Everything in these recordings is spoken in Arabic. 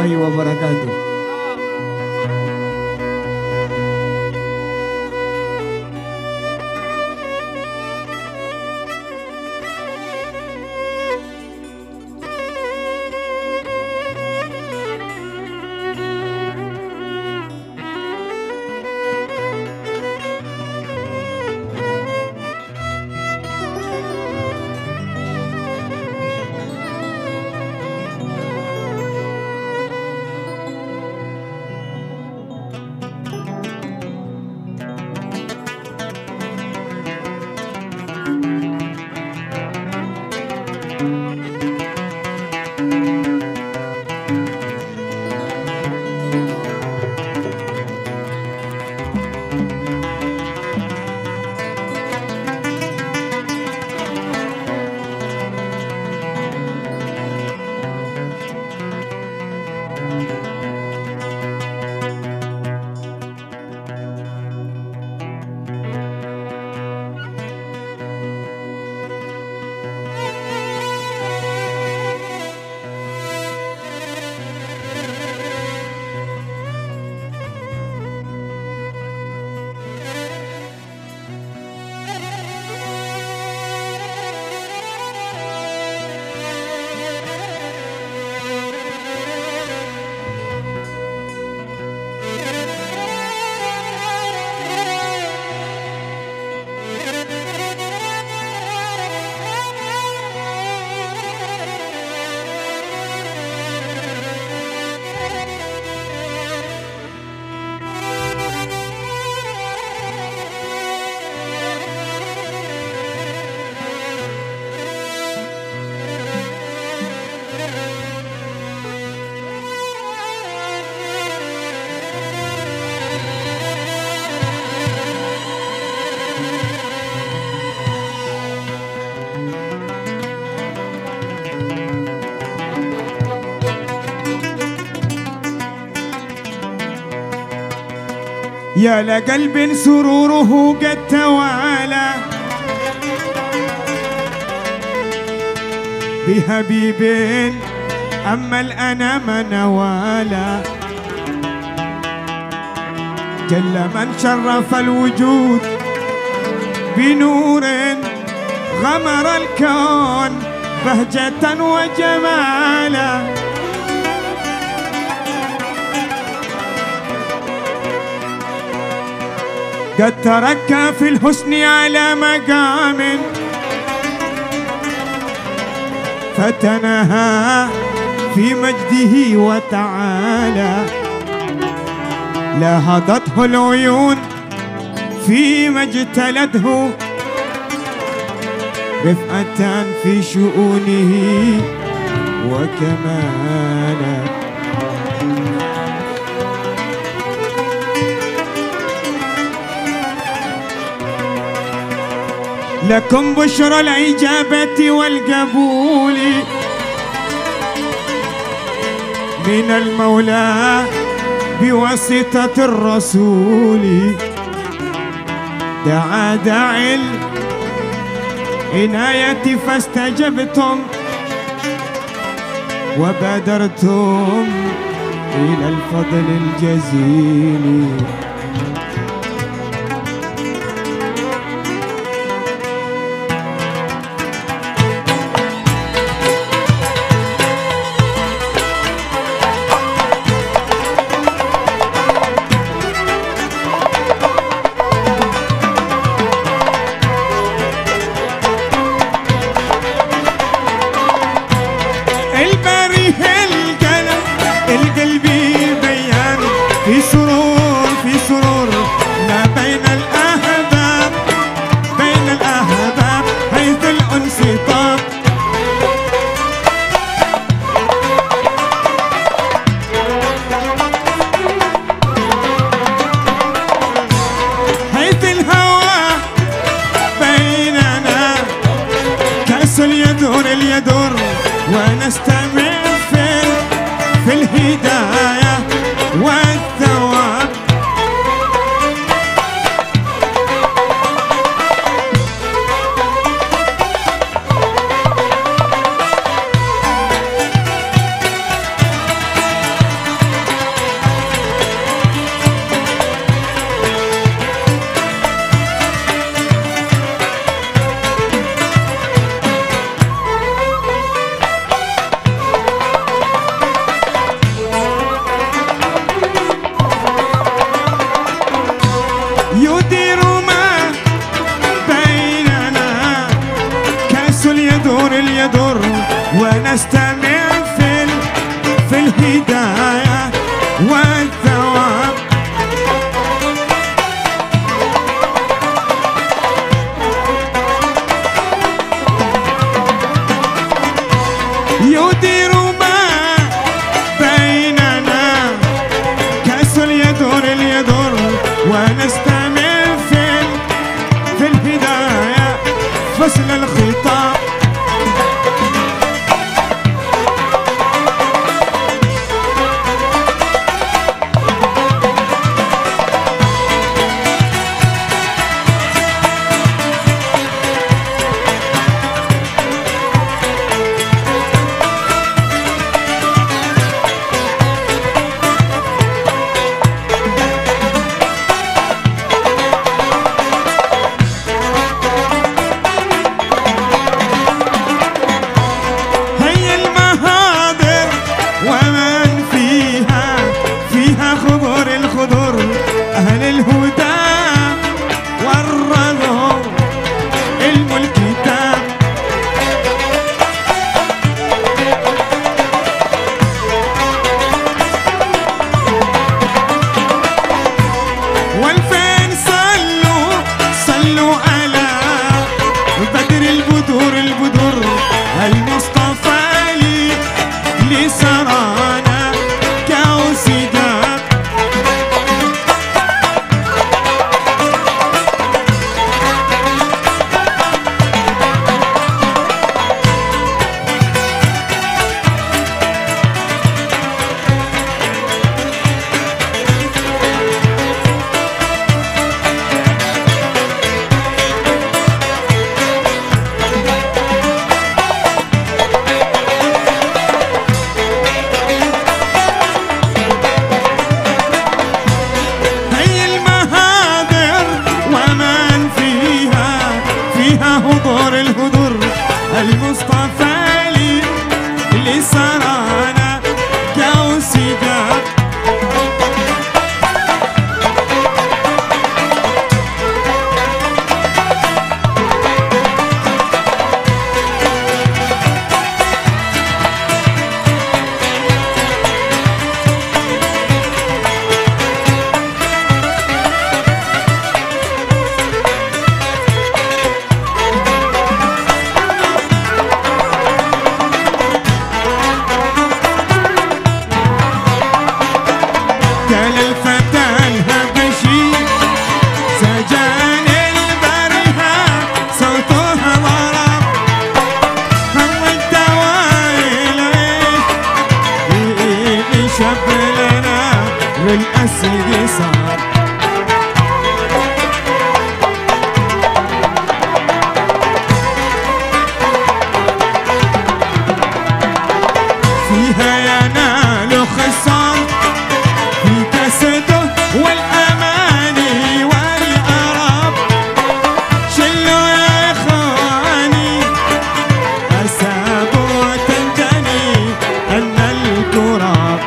الله وبركاته. يا لقلب سروره قد توالى بهبيب أما الأنام نوالا جل من شرف الوجود بنور غمر الكون بهجة وجمالا قد تركى في الحسن على مقام فتنهى في مجده وتعالى لاهضته العيون فيما اجتلته رفعة في شؤونه وكمالا لكم بشرى الإجابة والقبول من المولى بواسطة الرسول دعا داعي العناية فاستجبتم وبادرتم إلى الفضل الجزيل اليدور ونستمع في الهداية والثواب والثواب. يدير ما بيننا كأس اليدور ونستمر في الهداية فصل الخطاب. أهل الهدى ورثوا علم الكتاب. والفين صلوا على بدر البدور المصطفى لسرانا كوسدا. الهدر المصطفى لسرانا كوسدا. والأسد صار فيها ينال خصام في كسده والأماني والأراب. شلوا يا إخواني أسابوا وتنجني أن الكراب.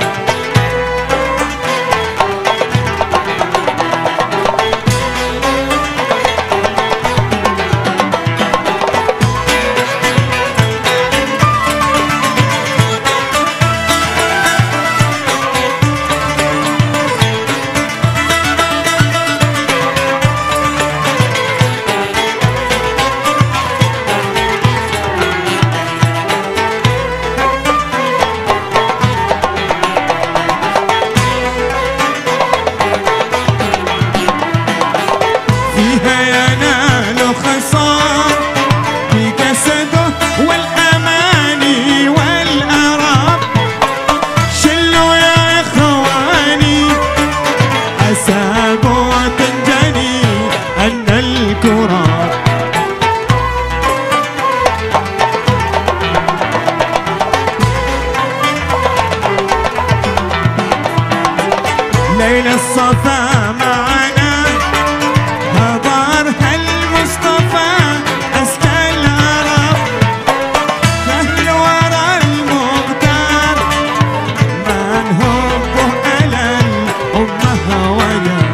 ليل الصفا معنا هضارها المصطفى أزكى العرب. سهل ورا المختار من هبه على الأمة هوايا.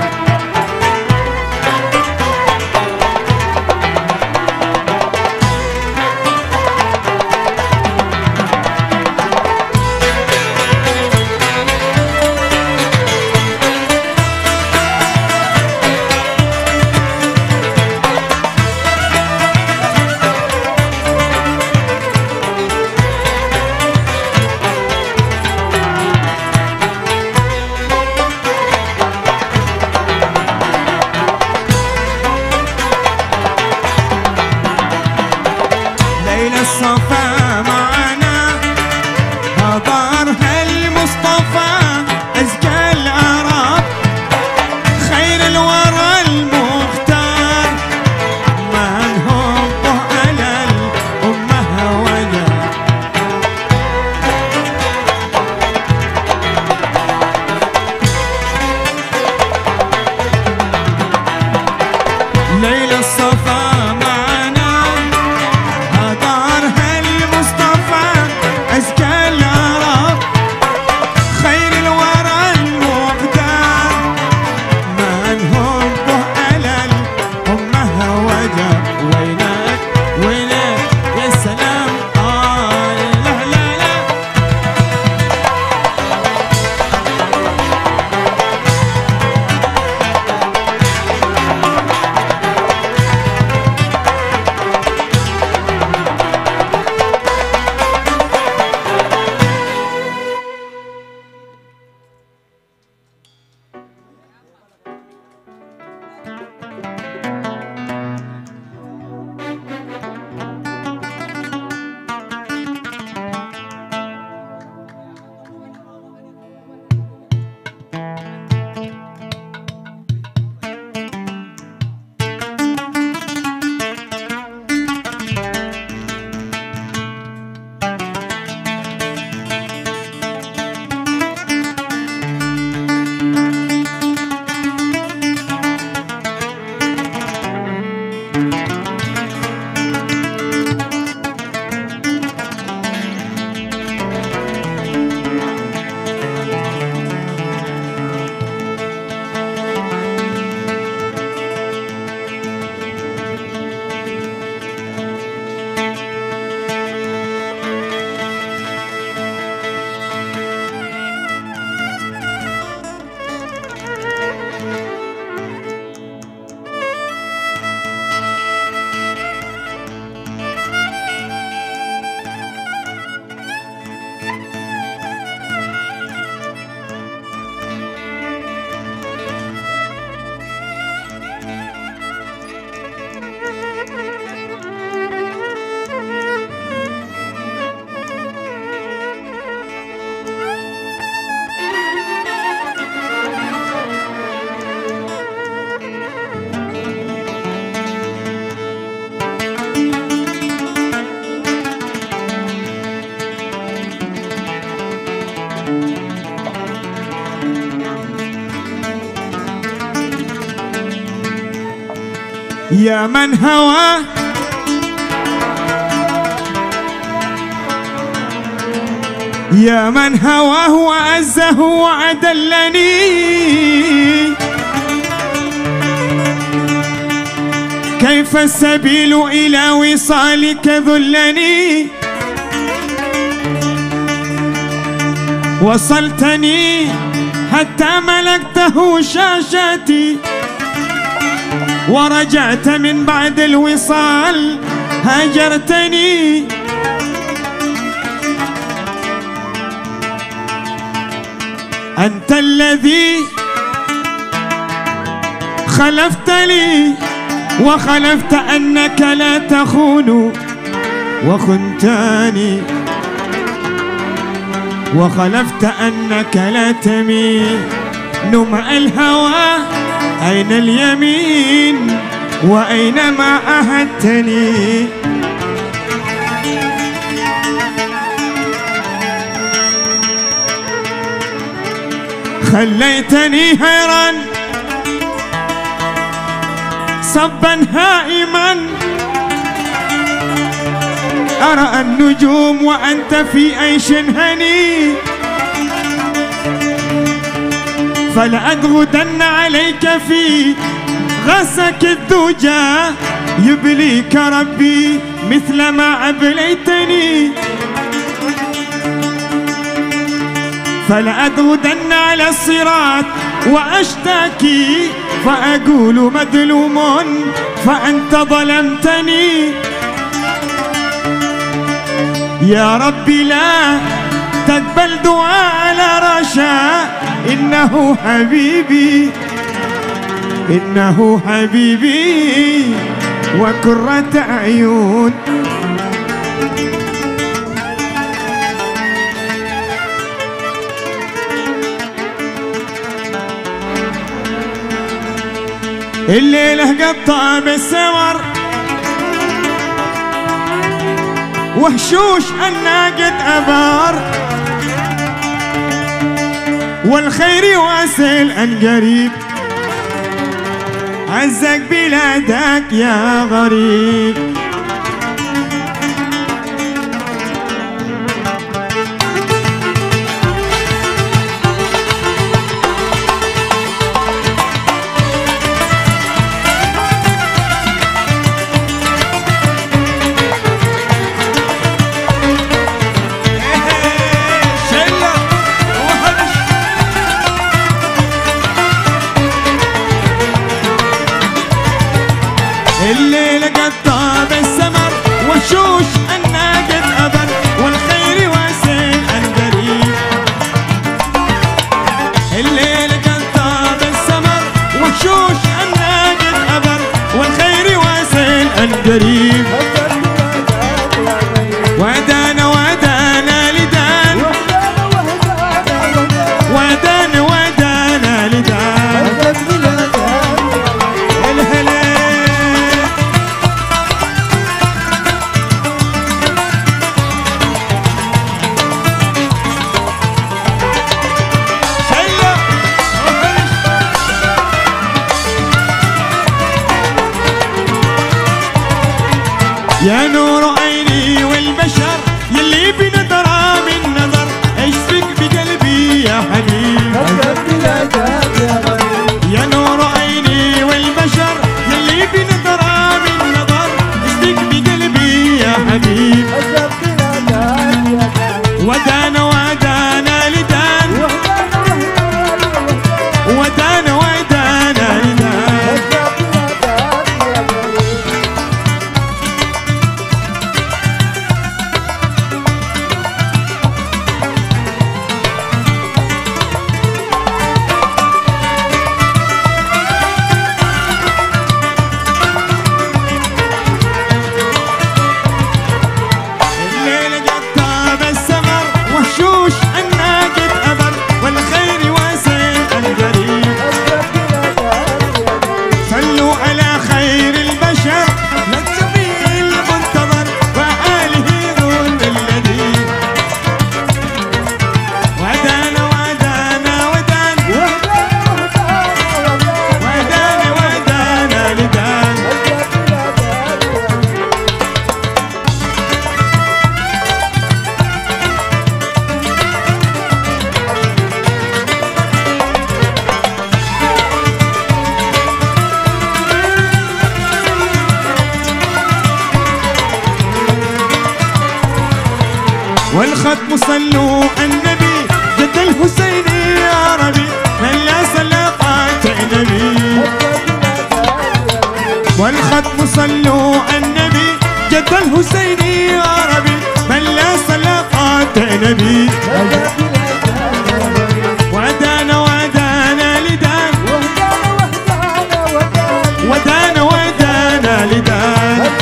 يا من هواه يا من هواه وعزه وعدلني، كيف السبيل إلى وصالك ذلني، وصلتني حتى ملكته شاشتي، ورجعت من بعد الوصال هاجرتني. أنت الذي خلفت لي وخلفت أنك لا تخون، وخنتني وخلفت أنك لا تميل نمع الهوى. أين اليمين وأين ما أهدتني؟ خليتني حيران صبا هائما، أرى النجوم وأنت في عيش هني، فلأدغدن عليك في غسك الدجى، يبليك ربي مثل ما أبليتني. فلأدغدن على الصراط وأشتكي، فأقول مظلوم فأنت ظلمتني. يا ربي لا تقبل دعاء على رشاء، إنه حبيبي إنه حبيبي وقرة أعين. الليلة قطع بالسمر وحشوش الناقد أبار، والخير واصل عن قريب، عزك بلادك يا غريب. الليل قطع بالسمر وشوش الناقد أبر، والخير واسع عن قريب. الليل قطع بالسمر وشوش الناقد أبر، والخير واسع عن قريب. ودانا ودانا لدان، ودانا ودانا لدان. يا نور عيني والبشر يلي بنظرة من نظر، اشفق بقلبي يا حبيب. يا نور عيني والبشر يلي بنظرة من نظر، اشفق بقلبي يا حبيب. ودانا ودانا لدان، ودانا ودانا لدان. والختم صلوا النبي جد الحسين يا ربي من لا صلقات النبي والختم صلوا النبي جد الحسين يا ربي من لا صلقات النبي ودانا ودانا لدان ودانا ودانا لدان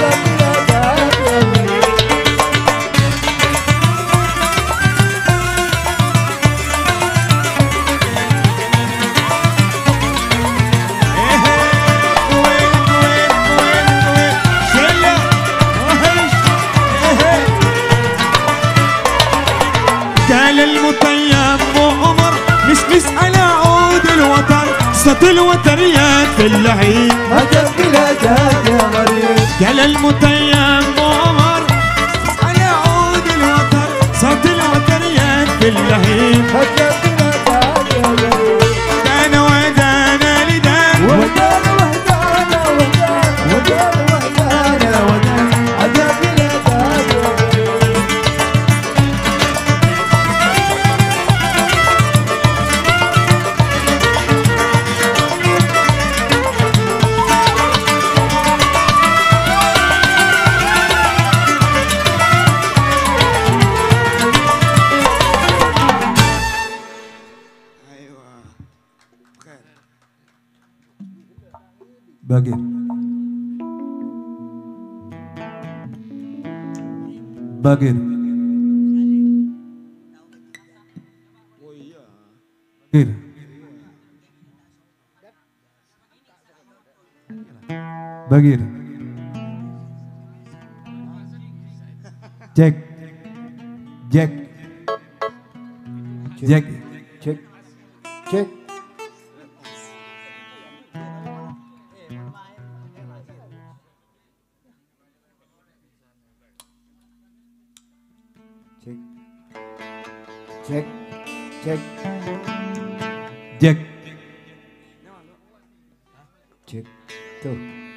قال المطيب وعمر مسمس على عود الوتر صوت الوتريات في اللحيم هجر بلا جاد يا مريم. قال المطيب وعمر مسمس على عود الوتر صوت الوتريات في اللحيم هجر بلا جاد يا مريم. دانا ودانا لدان ودانا وهدانا ودانا وهدانا ودانا هجر بلا جاد يا مريم. باقر باقر باقر جاك جاك جاك Check. Check. Check. Check. جاك Check. Tuh.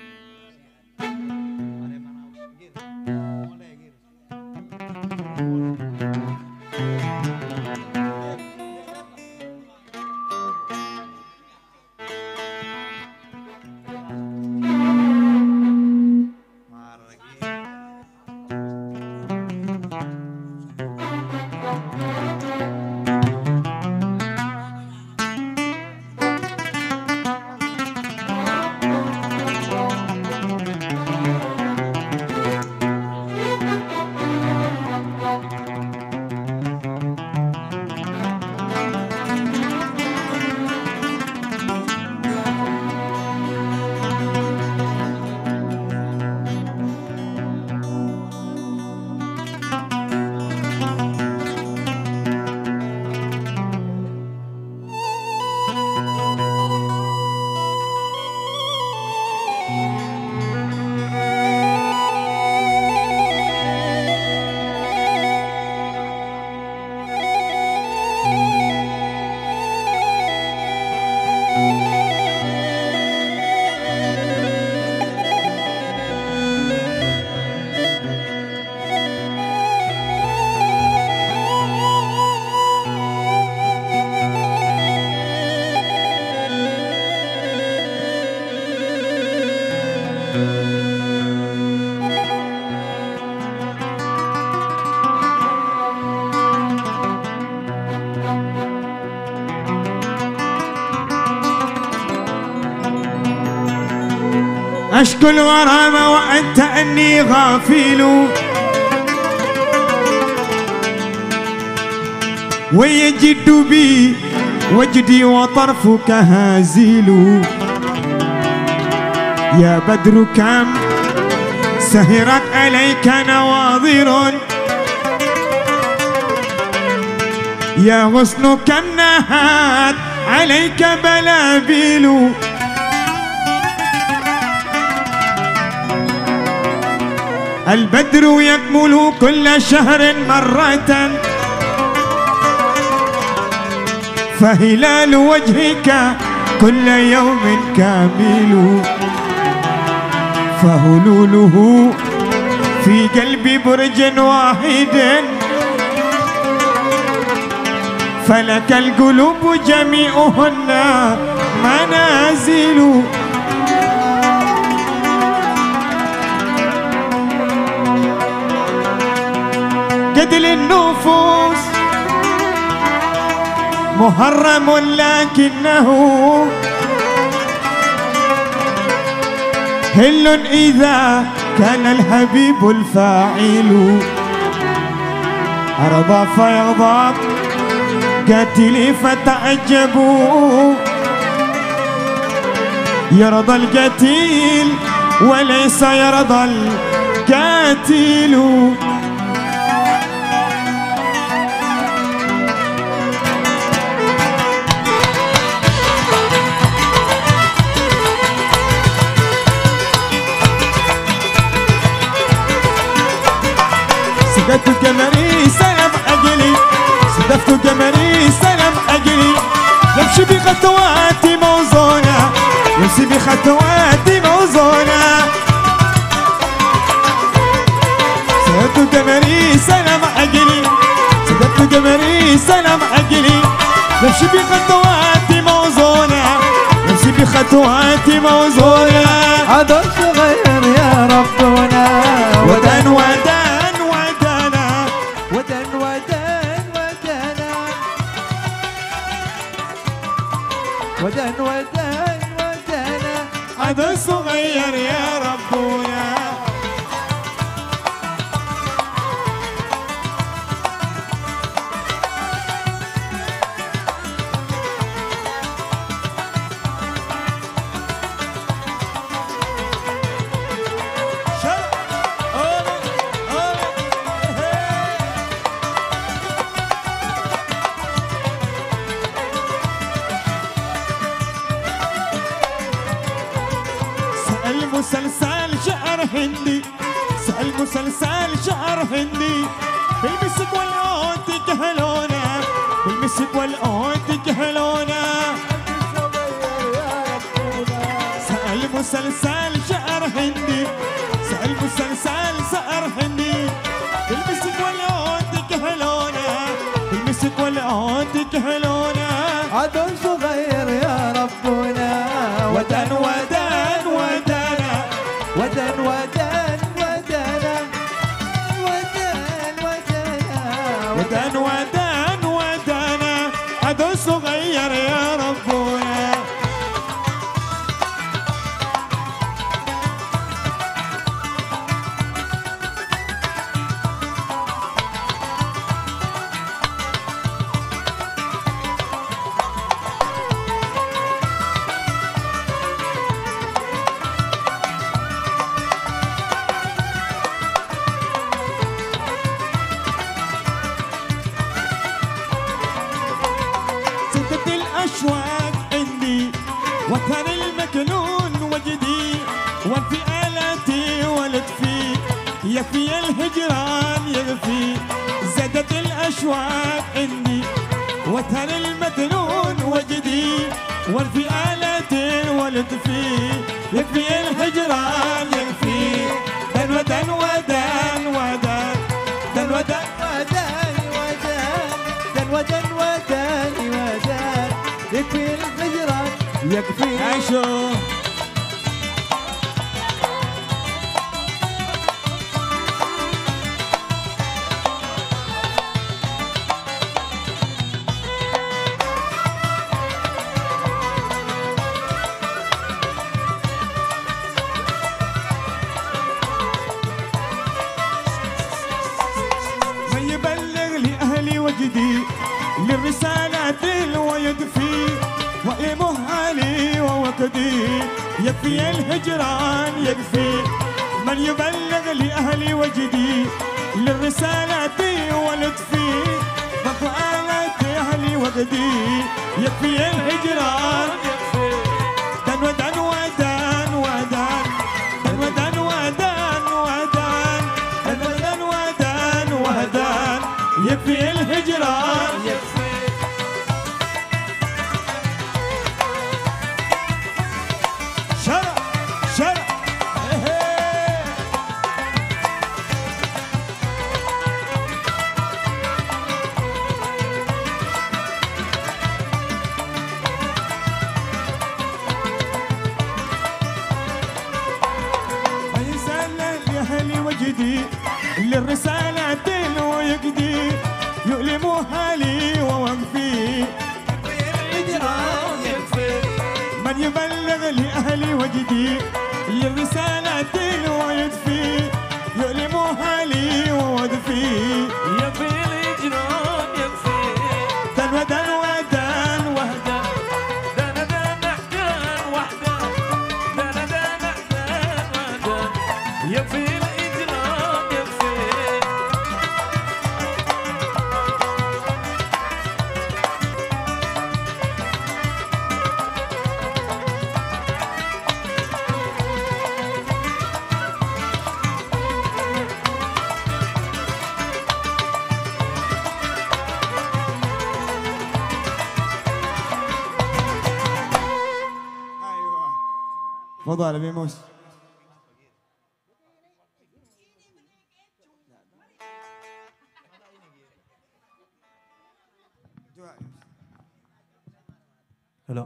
أشكو الغرام وأنت أني غافل ويجد بي وجدي وطرفك هازيل يا بدر كم سهرت عليك نواظر يا غصن كم نهات عليك بلابيل البدر يكمل كل شهر مرة فهلال وجهك كل يوم كامل فهلوله في قلب برج واحد فلك القلوب جميعهن منازل. قتل النفوس محرم لكنه هل إذا كان الحبيب الفاعل. أرضى فيغضب قاتلي فتعجبوا، يرضى القتيل وليس يرضى القاتل. سدفت قمري سلام أجلي، سدفت قمري سلام أجلي، يمشي بخطواتي موزونة، يمشي بخطواتي موزونة. سدفت قمري سلام أجلي، سدفت قمري سلام أجلي، يمشي بخطواتي موزونة، يمشي بخطواتي موزونة. عدد صغير يا ربنا ودان ودان ودن ودن ودنا ودن ودن ودنا عدد صغير يا ربنا. مسلسل شعر هندي، سأل مسلسل شعر هندي، بالمسك والعود تكهلونا، بالمسك والعود تكهلونا. سأل مسلسل شعر هندي، سأل مسلسل شعر هندي، بالمسك والعود تكهلونا، بالمسك والعود تكهلونا. عدد صغير يا ربنا ودن ودن ودن ودن ودن ودنا ودن ودنا ودن ودن ودن عدد صغير يا ربنا. الأشواق عندي وطن المكنون وجدي، وفي آلاتي ولطفي يكفي الهجران يكفي. زادت الأشواق عندي وطن المكنون وجدي، وفي آلاتي ولطفي يكفي الهجران يكفي. دن ودن ودن ودن دن ودن ودن ودن ودن ودن ودن يكفي الهجران يكفي. عيشوا من يبلغ لأهلي وجدي للرسالات ويدفي، وإمهالي ووكدي يكفي الهجران يكفي. من يبلغ لأهلي وجدي للرسالات ولطفي، وقالت أهلي وجدي يكفي الهجران يكفي. دن ودن ودن ودن دن ودن ودن ودن دن ودن ودن ودن يكفي الهجران يكفي. شرع شرع للرسالة ويقدي يؤلمها لي ووقفي الهجران يكفي من يبلغ لأهلي وجدي للرسالة ويدفي يؤلمها لي ووقفي يكفي الهجران يكفي دن ودن وهدن دنا دنا دن وحدة دنا دنا دن وحدة يكفي الهجران يكفي تفضل ابي موسى. هلا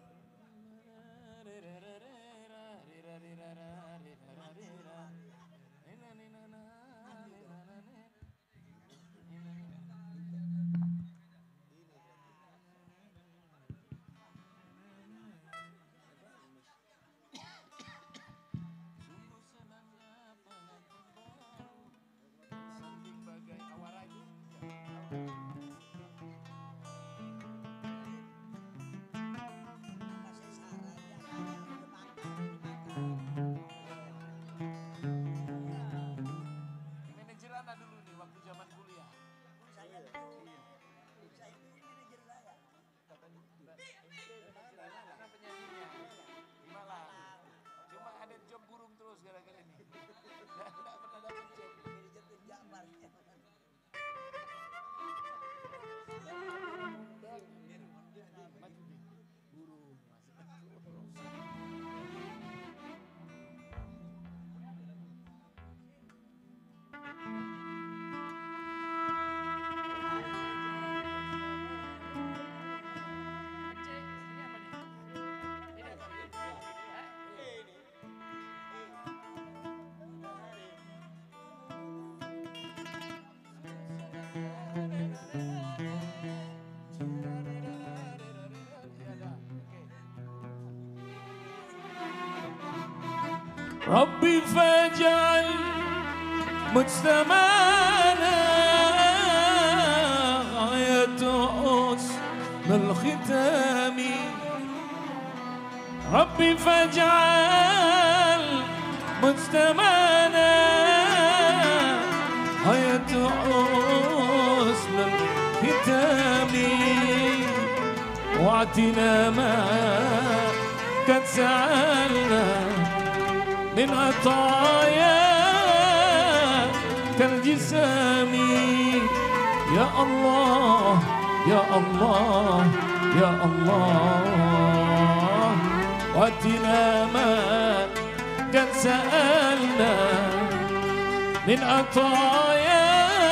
manajeran dulu nih waktu zaman kuliah. Karena penyanyinya di Malang. Cuma ada job burung terus gara-gara ini. Nggak pernah dapat job. ربي فاجعل مجتمعنا غاية حسن الختام ربي فاجعل مجتمعنا غاية حسن الختام واعتنا ما قد سألنا من عطايا كالجسام يا الله يا الله يا الله واتنا ما قد سألنا من عطايا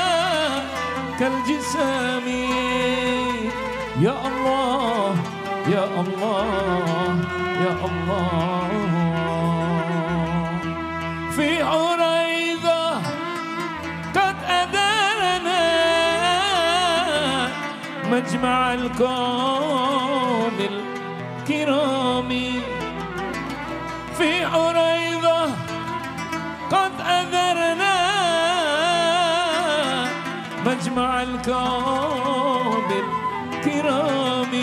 كالجسام يا الله يا الله يا الله في عريضة قد أدرنا مجمع القوم الكرام في عريضة قد أدرنا مجمع القوم الكرام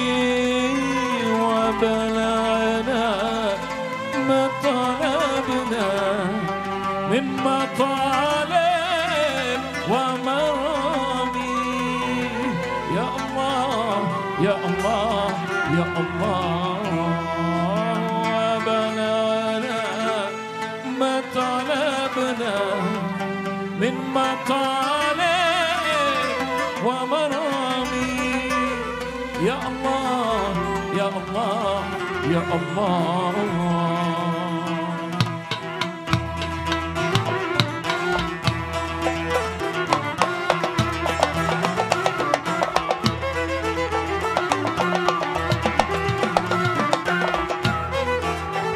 وبلغنا ما طلبنا من مطالب ومرامي يا الله يا الله يا الله وبلغنا ما طلبنا من مطالب ومرامي يا الله يا الله يا الله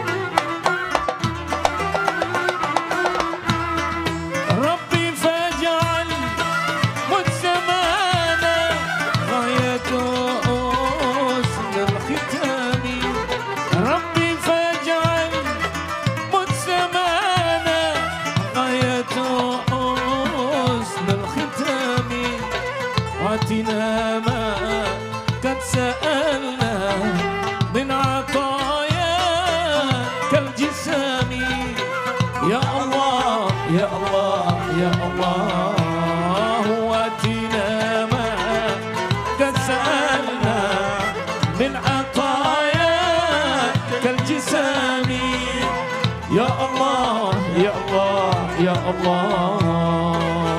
ربي فجأة الله.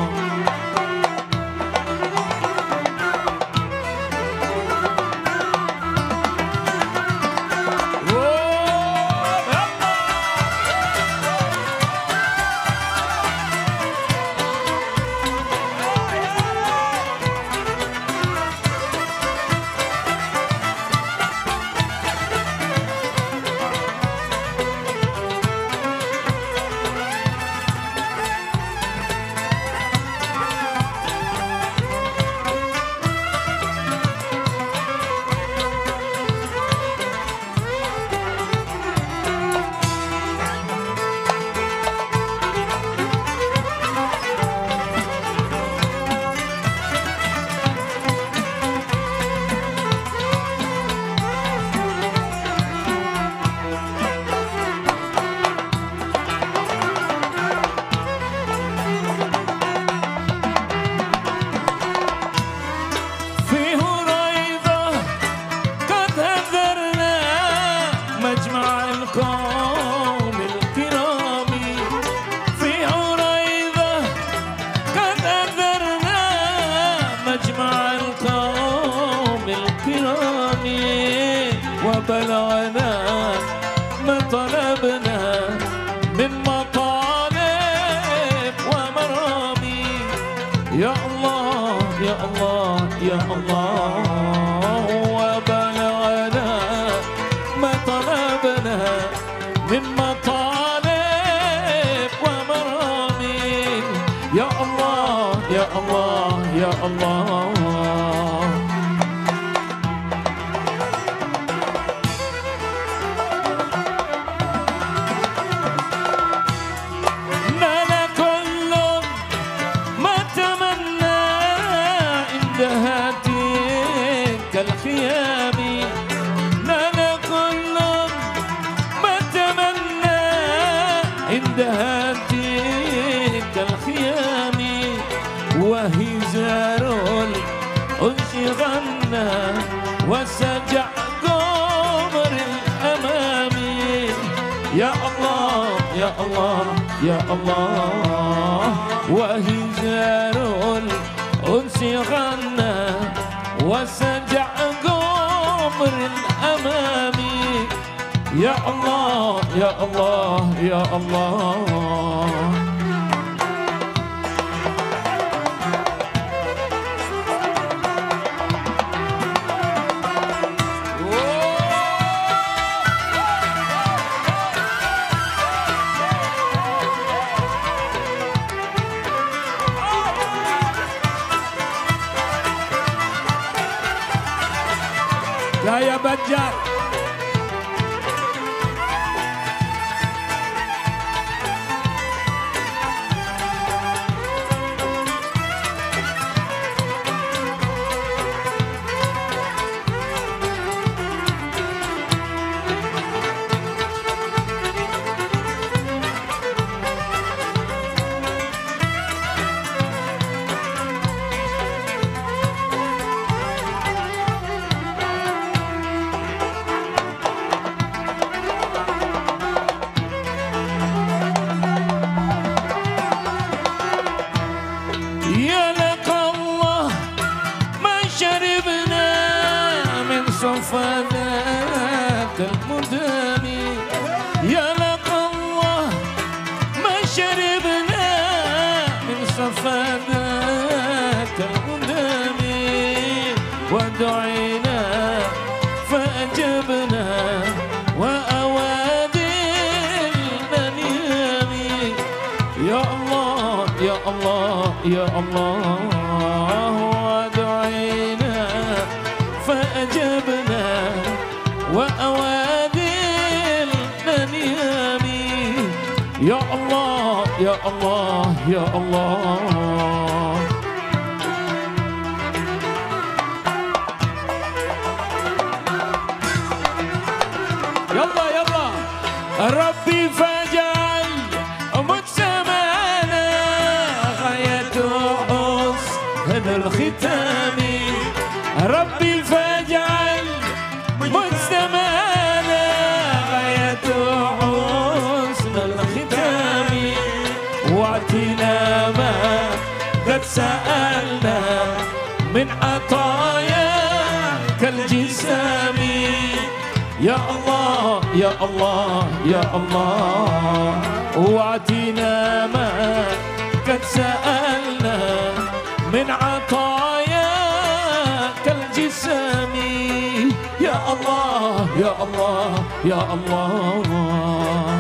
وبلغنا ما طلبنا من مطالب ومرامي. يا الله يا الله يا الله، وبلغنا ما طلبنا من مطالب ومرامي. يا الله يا الله يا الله. الخيام نال كل ما تمنى عند هاتيك الخيام. وهزار الأنس غنى وسجع قمر الأمام. يا الله يا الله يا الله، وهزار الأنس غنى وسجع قمر الأمام. يا الله يا الله يا الله. يا بجار صفدات المدام. يا لقى الله ما شربنا من صفدات المدام. ودعينا فأجبنا وأوادي النيام. يا الله يا الله يا الله، ودعينا فأجبنا وأوادي النيام. يا الله يا الله يا الله. يلا يلا ربي فاجعل مجتمعنا غاية حسن الختام. ربي فاجعل مجتمعنا غاية حسن الختام. واعتي يا الله يا الله يا الله واعطينا ما قد سألنا من عطاياك الجسام يا الله يا الله يا الله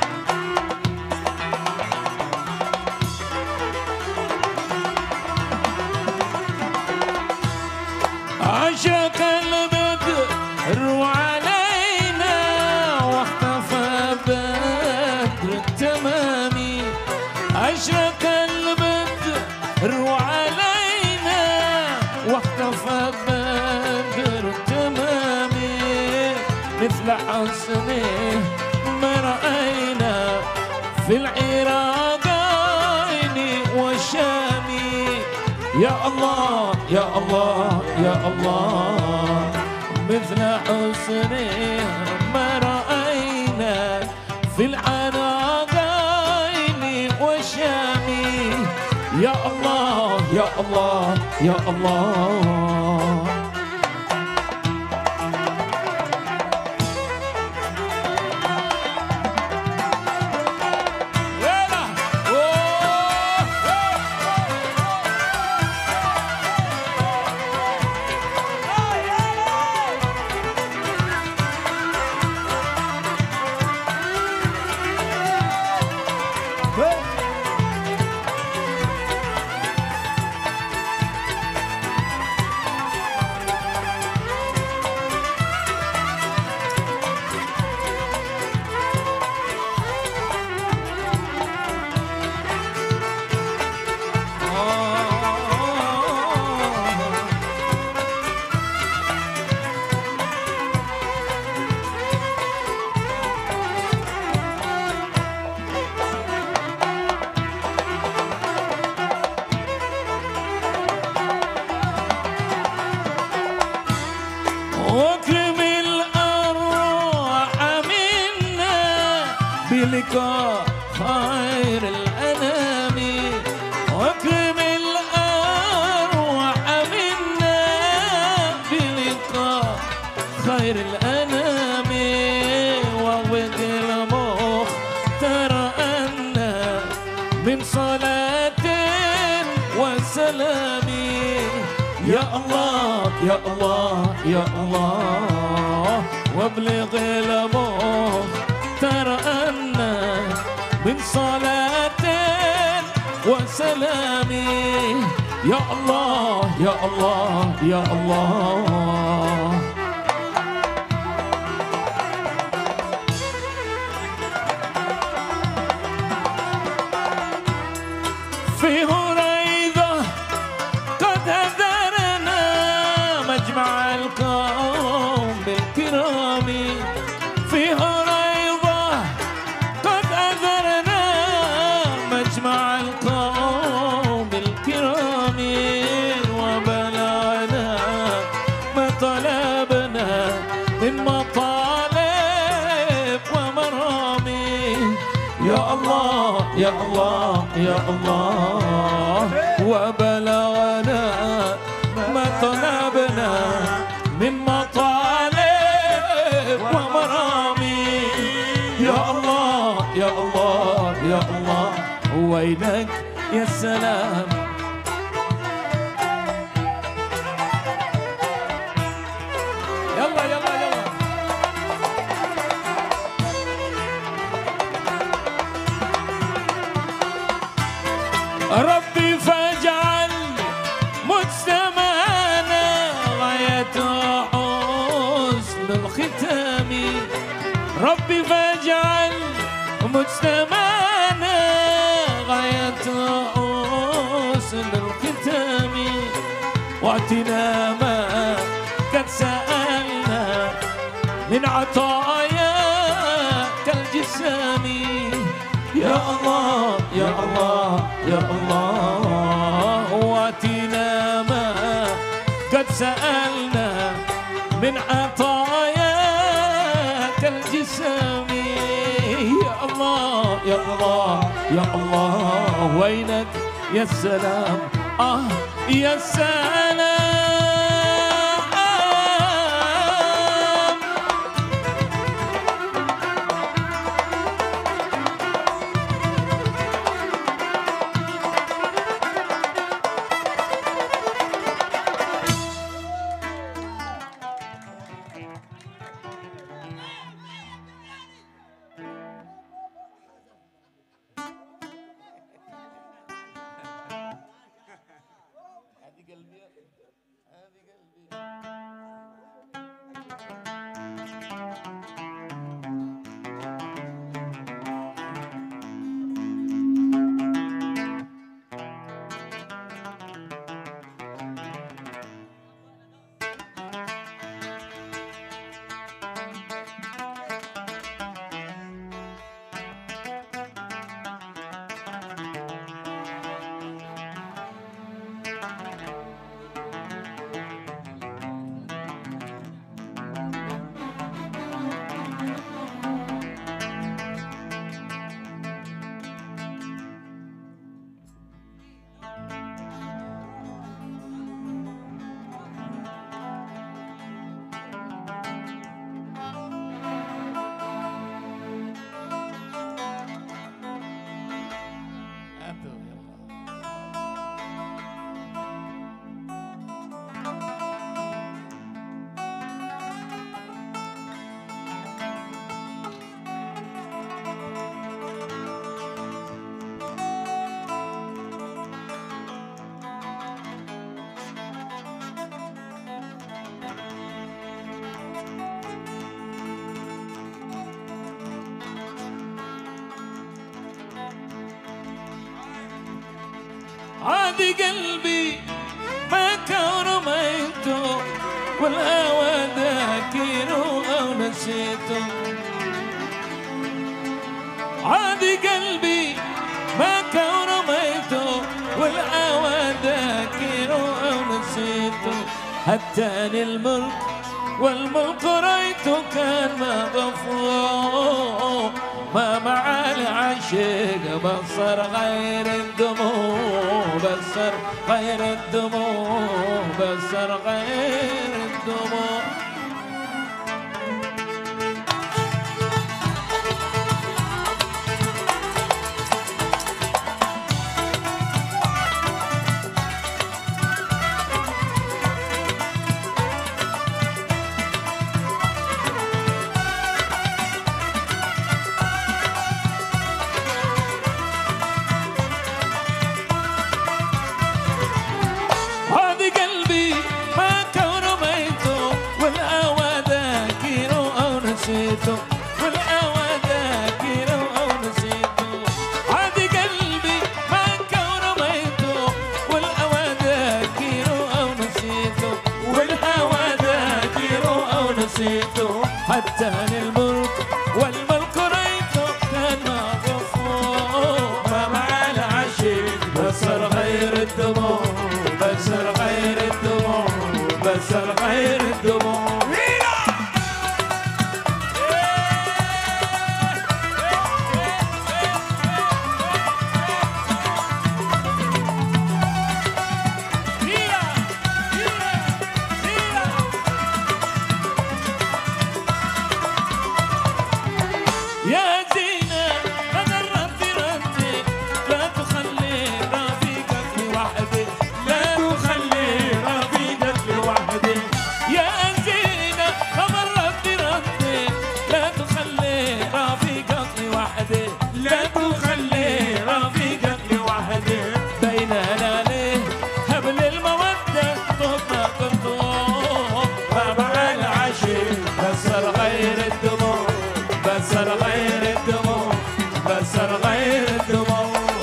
أشرق البدر علينا واختفى بدر التمام أشرق البدر علينا واختفى بدر التمام مثل حسنه ما رأينا في العراقين والشام يا الله يا الله يا الله مثل حسنه ما رأينا في العراقين والشام يا الله يا الله يا الله واكرم الأرواح منا بلقاء خير الأنام واكرم الأرواح منا بلقاء خير الأنام ووقت المخ ترى أن من صلاة وسلام يا الله يا الله يا الله وابلغ المخ ترى أن من صلاة وسلام يا الله يا الله يا الله في هريضة قد هدرنا مجمع القوم بالكرام في هريضة قد هدرنا مجمع القوم بالكرام وبلغنا ما طلبنا من مطالب ومرامي يا الله يا الله يا الله وبلغنا ما طلبنا من مطالب ومرامي يا الله يا الله يا الله وينك يا سلام يلا يلا يلا ربي فاجعل مجتمعنا غاية حسن الختام ربي فاجعل مجتمعنا غاية حسن الختام واعطنا ما قد سألنا من عطاياك الجسام يا الله يا الله يا الله واتنا ما قد سألنا من عطاياك الجسام يا الله يا الله يا الله وينك يا سلام يا سلام عادي قلبي ما كان رميته والهوى ذاكره أو نسيته. عادي قلبي ما كان رميته والهوى ذاكره أو نسيته. هتاني الملك والملك ريته كان ما غفور ما مع العشق بصر غير الدموع بصر غير الدموع بصر غير الدموع. والهوى ذاكره أو نسيته. عادي قلبي ما كان رميته والهوى ذاكره أو نسيته. والهوى ذاكره أو نسيته. حتى الملك والملك ريته كان ما غفور ما مع العشق بصر غير الدموع بصر غير الدموع بصر غير الدموع. يا زينة أنا ردي ردي لا تخلي رفيقك لوحدي لا تخلي رفيقك لوحدي. يا زينة أنا ردي ردي لا تخلي رفيقك لوحدي لا تخلي رفيقك لوحدي. بيننا ليه هبل المودة طوب ما قطوب ما مع العشق بصر غير الدموع بصر غير الدموع بصر غير الدموع.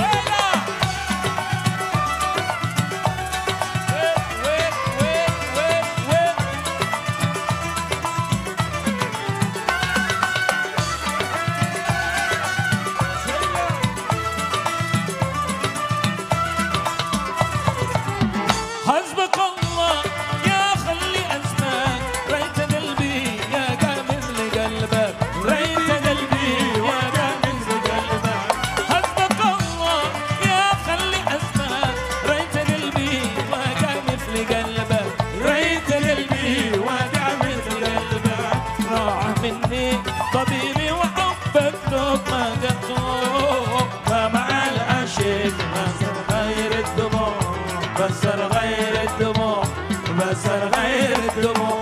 حسبك الله يا خلي اسمك ريت قلبي يا كامل لقلبك ريت قلبي يا كامل لقلبك. حسبك الله يا خلي اسمك ريت قلبي يا كامل لقلبك ريت قلبي وكامل لقلبك. راح مني طبيبي وحبك دوب ما قطوب ما مع العشق بصر غير الدموع بصر غير الدموع بصر غير الدموع.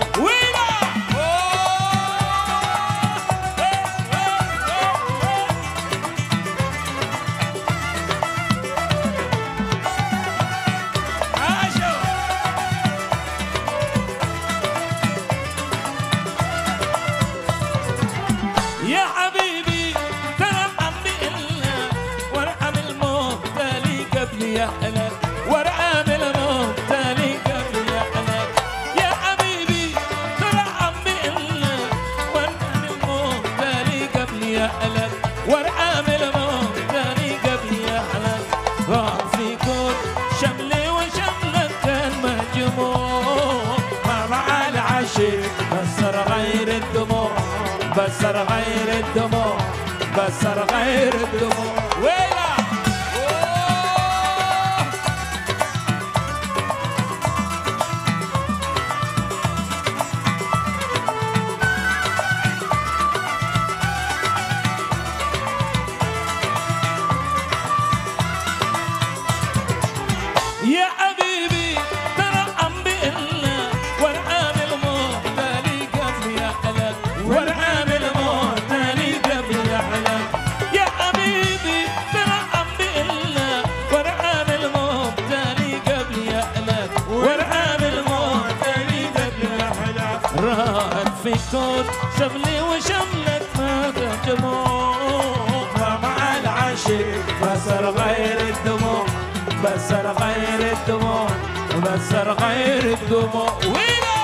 يا حبيبي ترحم بإلا وارحم الموت تالي قبلي يحلك وارحم الموت تالي قبلي يحلك. يا حبيبي ترحم بإلا وارحم الموت تالي قبلي يحلك وارحم الموت تالي قبلي يحلك. راح في كل شملي وشملك كان مجموع ما مع العشق بصر غير الدموع بصر غير الدموع بصر غير الدموع. ويلا يا حبيبي ترحم بإلا وارحم الموت تالي قبلي يحلك وارحم الموت تالي قبلي يحلك. يا حبيبي بسر غير الدموع بسر غير الدموع ويلا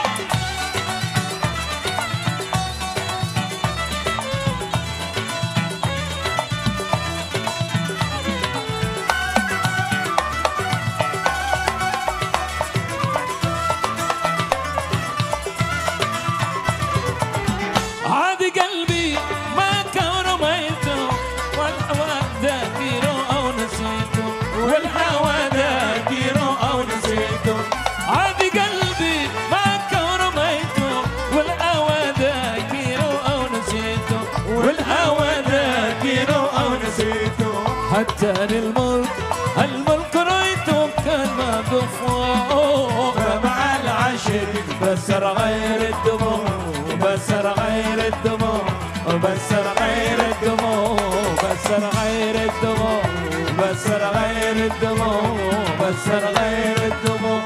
عاد قلبي ما كان رميته والهوى ذاكره أو نسيته والهوى ذاكره أو نسيته عاد قلبي ما كان رميته والهوى ذاكره أو نسيته والهوى ذاكره أو نسيته حتى الملك ريته كان ما بفوق فمع العشق بسر غير الدموع بسر غير الدموع بسر غير الدموع بسر غير الدموع بسر غير الدموع بسر غير الدموع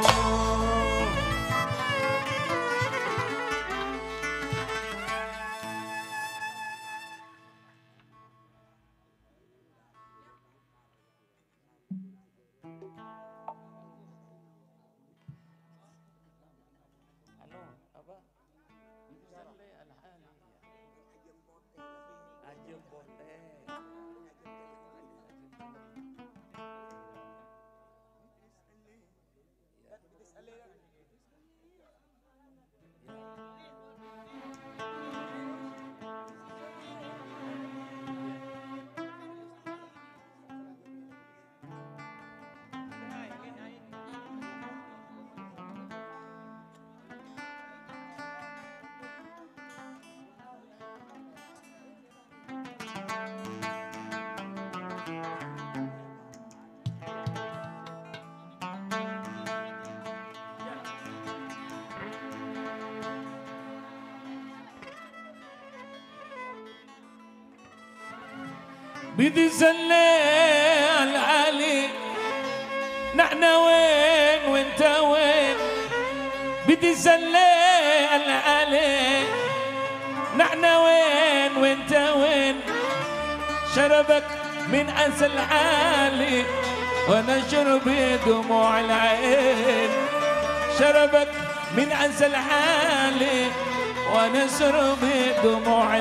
بدي زلال علي نحن وين وانت وين بدي زلال علي نحن وين وانت وين شربك من عسل عالي وانا شربي دموع العين شربك من عسل عالي وانا شربي دموع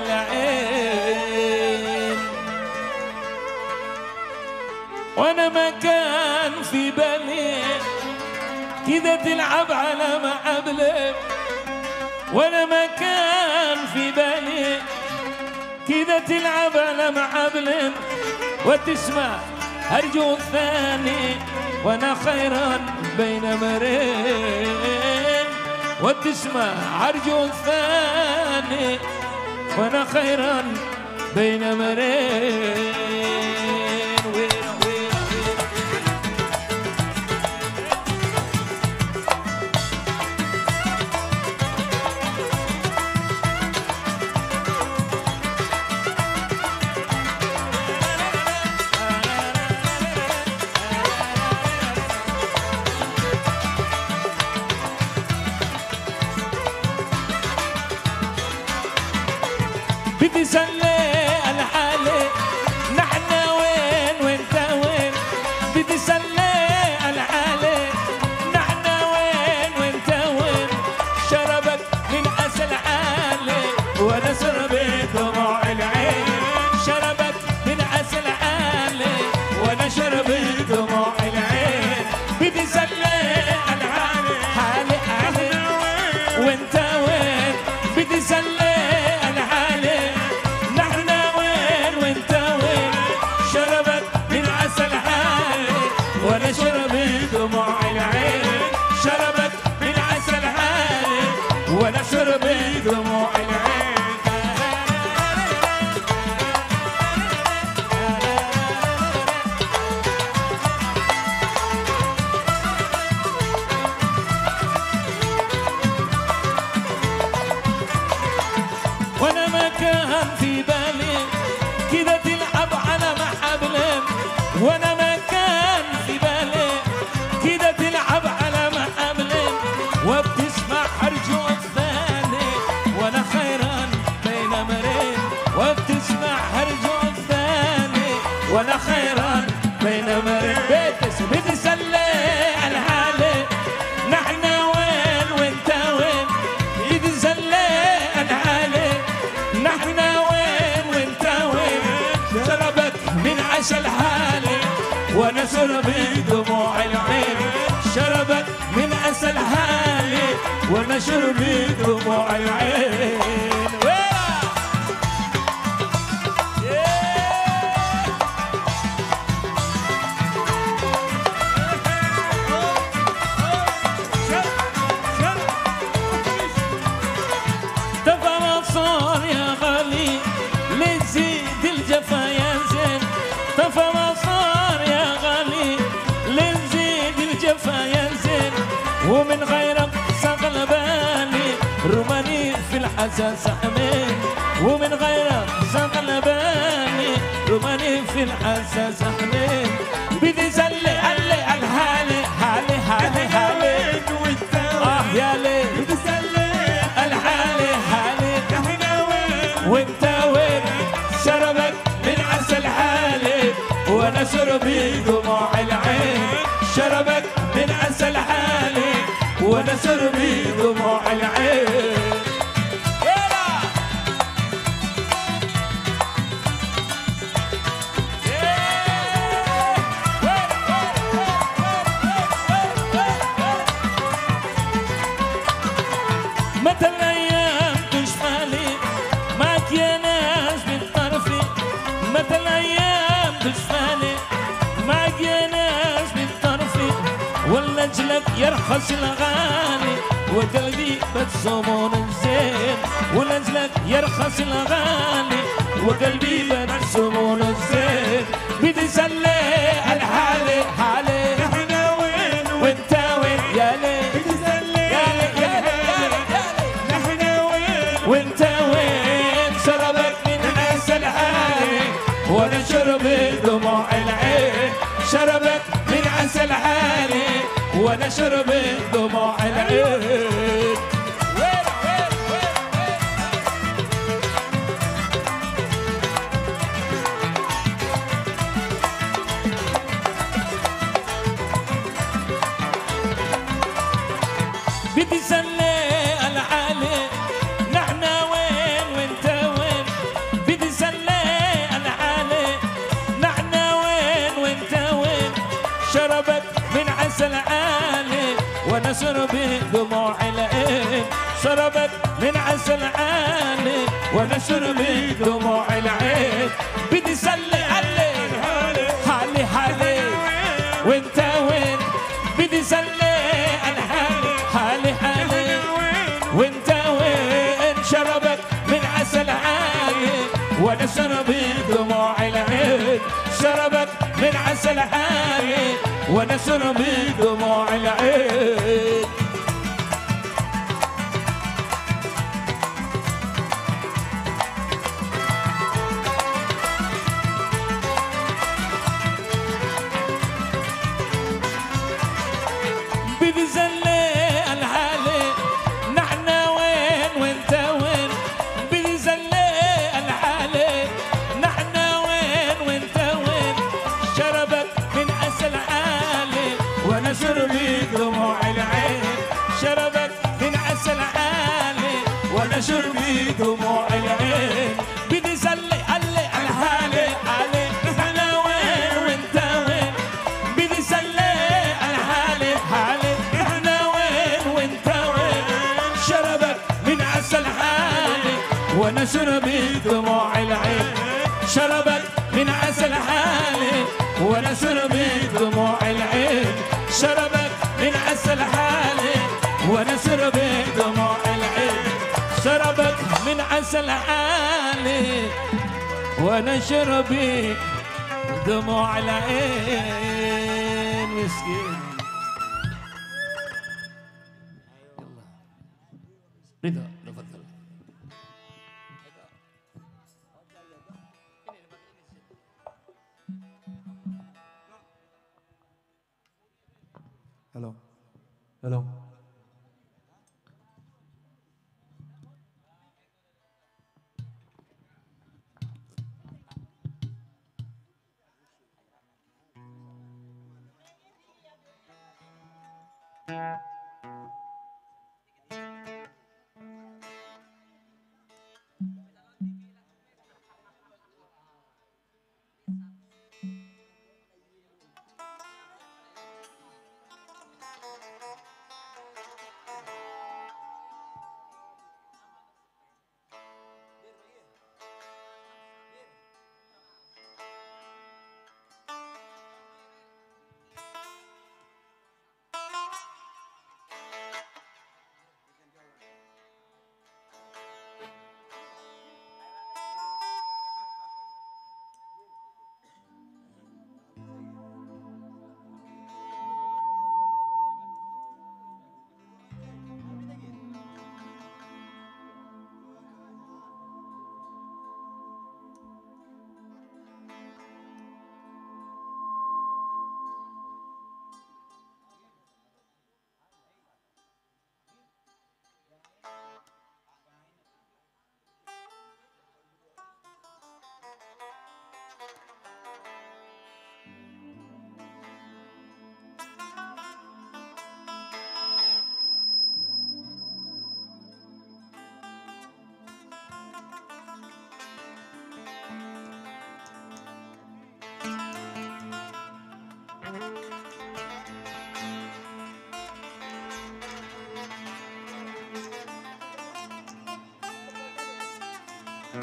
العين وانا ما كان في بالي كذا تلعب على محبلك وانا ما كان في بالي كذا تلعب على محبلك وتسمع ارجو الثاني وانا خيرا بين مرين وتسمع ارجو الثاني وانا خيرا بين مرين بدي سلي الحالي نحن وين وانت وين بدي سلي الحالي نحن وين وانت وين شربك من عسل عالي وانا شربي دموع العين شربك من عسل عالي وانا شربي دموع العين بدي سلي الحالي حالي حالي وانت وين بدي سلي وانا شربي دموع العين شربت من عسل عالي وانا شربي دموع العين وانا ما كان في بالي كذا تلعب على محبلين وانا ما كان في بالي كذا تلعب على محبلين وبتسمع ارجو الثاني وانا خيرا بين مرين وبتسمع ارجو الثاني وانا خيرا بين مرين بدي سلي أسأل حالي ونشر بدموع العين شربت من أسأل حالي ونشر بدموع العين ومن غيرك سقل بالي رماني في الحساس حمين ومن غيرك سقل بالي رماني في الحساس حمين بدي زلي علي على حالي حالي حالي حالي يا ليل بدي زلي على حالي حالي وانت وين شربك من عسل حالي وانا شربي دموع العين شربك من عسل حالي وانا شربي دموع العين متى الايام تشفالي معك يا ناس بالطرفي متى الايام تشفالي معك يا ناس بالطرفي ولا اجلك يرخص الغالي وقلبي بتصومون الزين ولا اجلك يرخص الغالي وقلبي بتصومون الزين بدي زلي الحالي حالي نحن وين وانت وين يا ليل بدي زلي يا ليل يا ليل نحن وين وانت وين شربك من عسل حالي وانا شربي دموع العين شربك من عسل حالي وانا شربي دموع العين بدي زلي العالي نحن وين وانت وين بدي زلي العالي نحن وين وانت وين شربت من عسل عالي وانا شربي دموع العين شربت من عسل عالي وانا شربي دموع العين بدي زلي علي حالي حالي وانت وين بدي زلي الحالي حالي حالي وانت وين شربك من عسل عالي وانا شربي دموع العين شربك من عسل عالي وانا شربي دموع العين بدي زلي الحالي نحن وين وانت وين بدي زلي الحالي نحن وين وانت وين شربك من عسل عالي وانا شربي دموع العين شربك من عسل عالي وانا شربي دموع العين بدي زلي علي الحالي حالي نحن وين وانت وين بدي زلي الحالي حالي نحن وين وانت وين شربك من عسل حالي وانا شربي دموع العين شربك من عسل حالي وانا شربي دموع العين شربك من عسل حالي وانا شربي دموع العين شربك من عسل حالي وانا شربي دموع العين مسكين رضا تفضل Hello. Hello.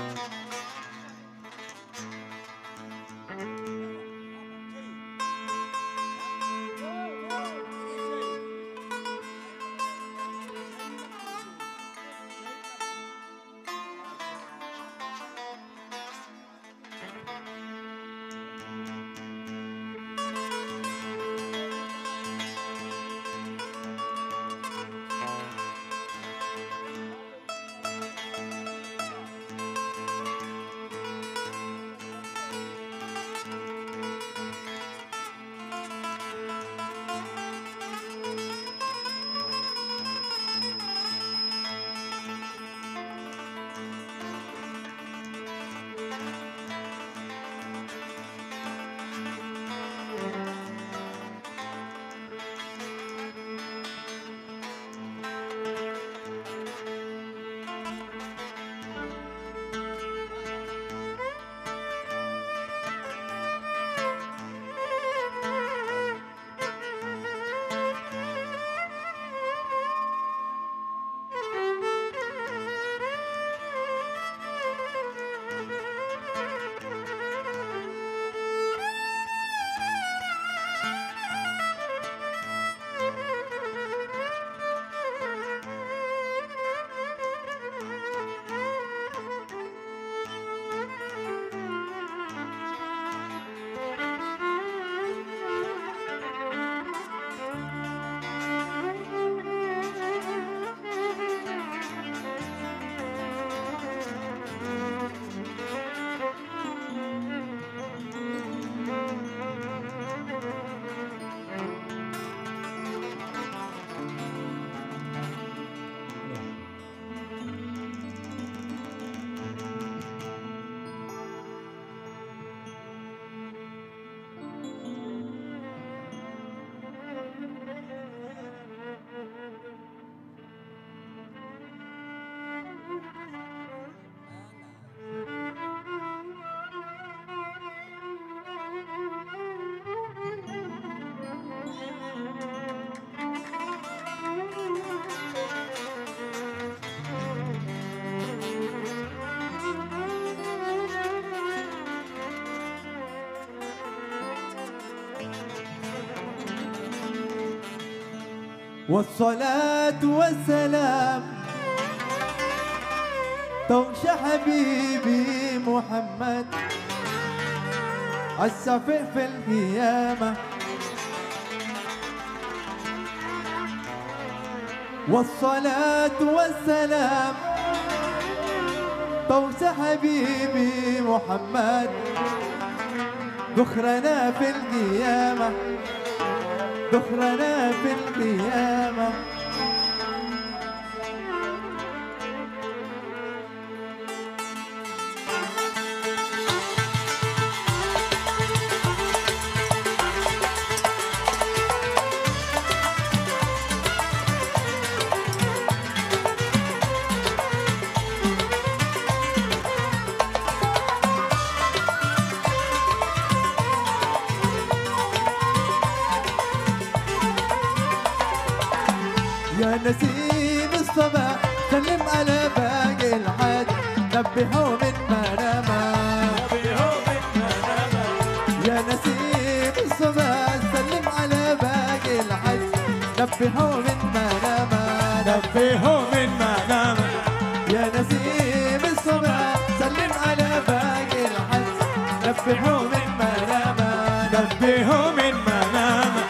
والصلاة والسلام طوش حبيبي محمد الشفيع في القيامة. والصلاة والسلام طوش حبيبي محمد ذخرنا في القيامة، ذخرنا في القيامة. يا نسيم الصباح سلم على باقي الحد، نبهوا من منامه، نبهوا من منامه. يا نسيم الصباح سلم على باقي الحد، نبهوا من منامه، نبهوا من منامه. يا نسيم الصباح سلم على باقي الحد، نبهوا من منامه، نبهوا من منامه.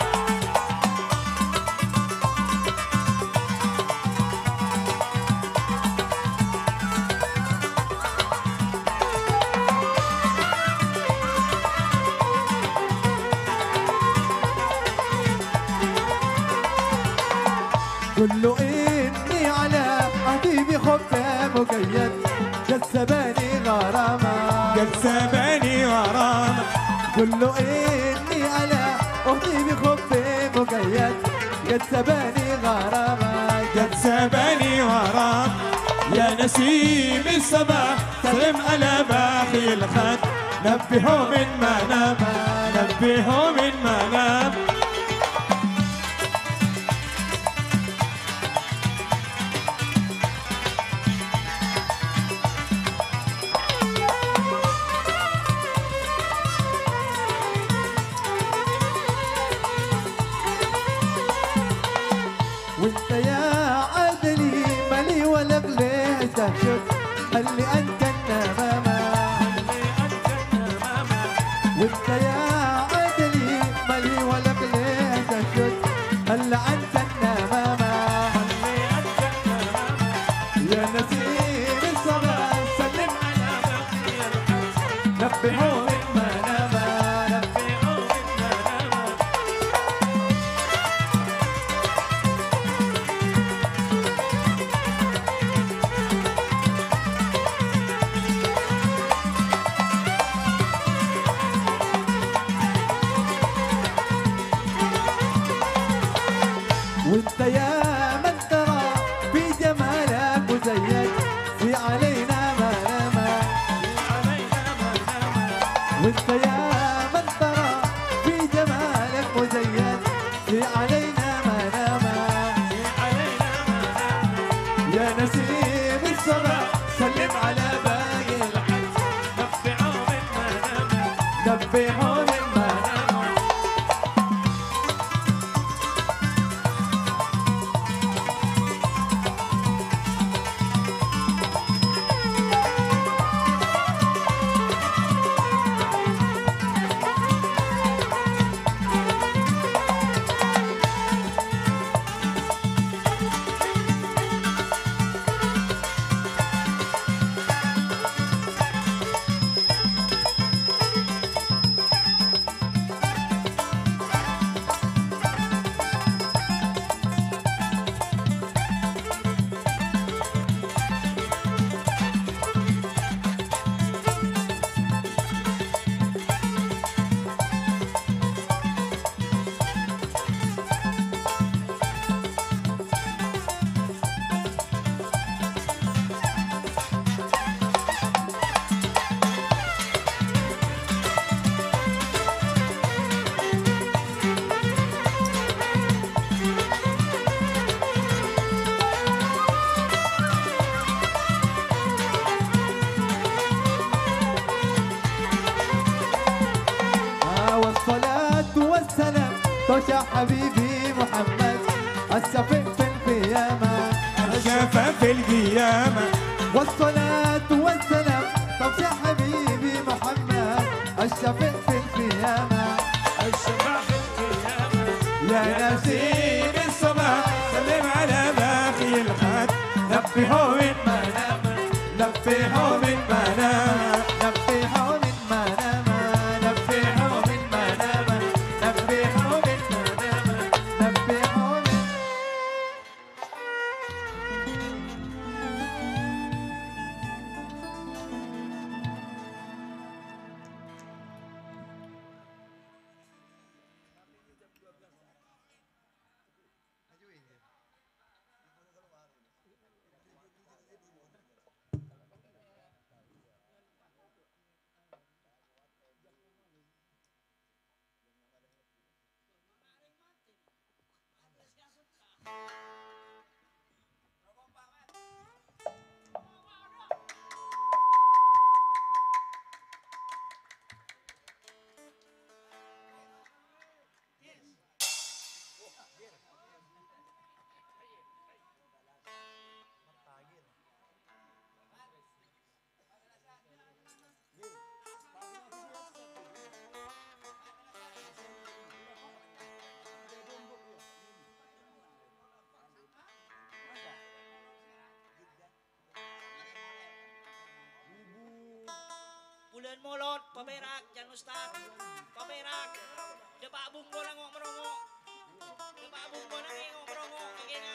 قل له إني على حبيبي خبته مقيد، قد سباني غرامة، قد سباني غرامة. قل له إني على حبيبي خبته مقيد، قد سباني غرامة، قد سباني غرامة. يا نسيم الصباح سلم على باقي الخد، نبهوا من منامه، نبهوا من منامه. خلي أنت النمامة وانت يا عدلي مالي ولا بليه تشد هلا أنت النمامة يا نسيم الصبا سلم على باقي الحج نبهوا المنامة نبهوا المنامة وانت يا من ترى في جمالك مزيد في علينا منامة وانت يا من ترى في جمالك مزيد في علينا منامة يا نسيم الصبا سلم على باقي الحج نبهوا المنامة نبهوا المنامة والصلاة والسلام طشا حبيبي محمد الشفيع في القيامة الشفا في القيامة والصلاة والسلام طشا حبيبي محمد الشفيع في القيامة الشفاعة في القيامة يا نسيم الصبا سلم على باقي الحج نبهوا المنامة نبهوا المنامة نبهوا المنامة نبهوا المنامة نبهوا المنامة نبهوا Bulan molot, paberak, jangan ustaz. Paberak, debak bungko nangok merongok. Debak bungko nangok merongok, kayaknya.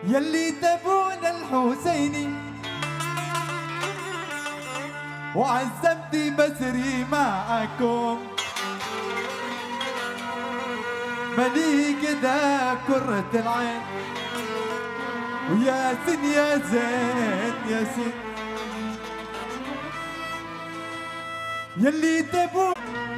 يلي تبون الحسيني وعزمتي بسري معكم ملي كده كرة العين وياسين يا زين ياسين يلي تبون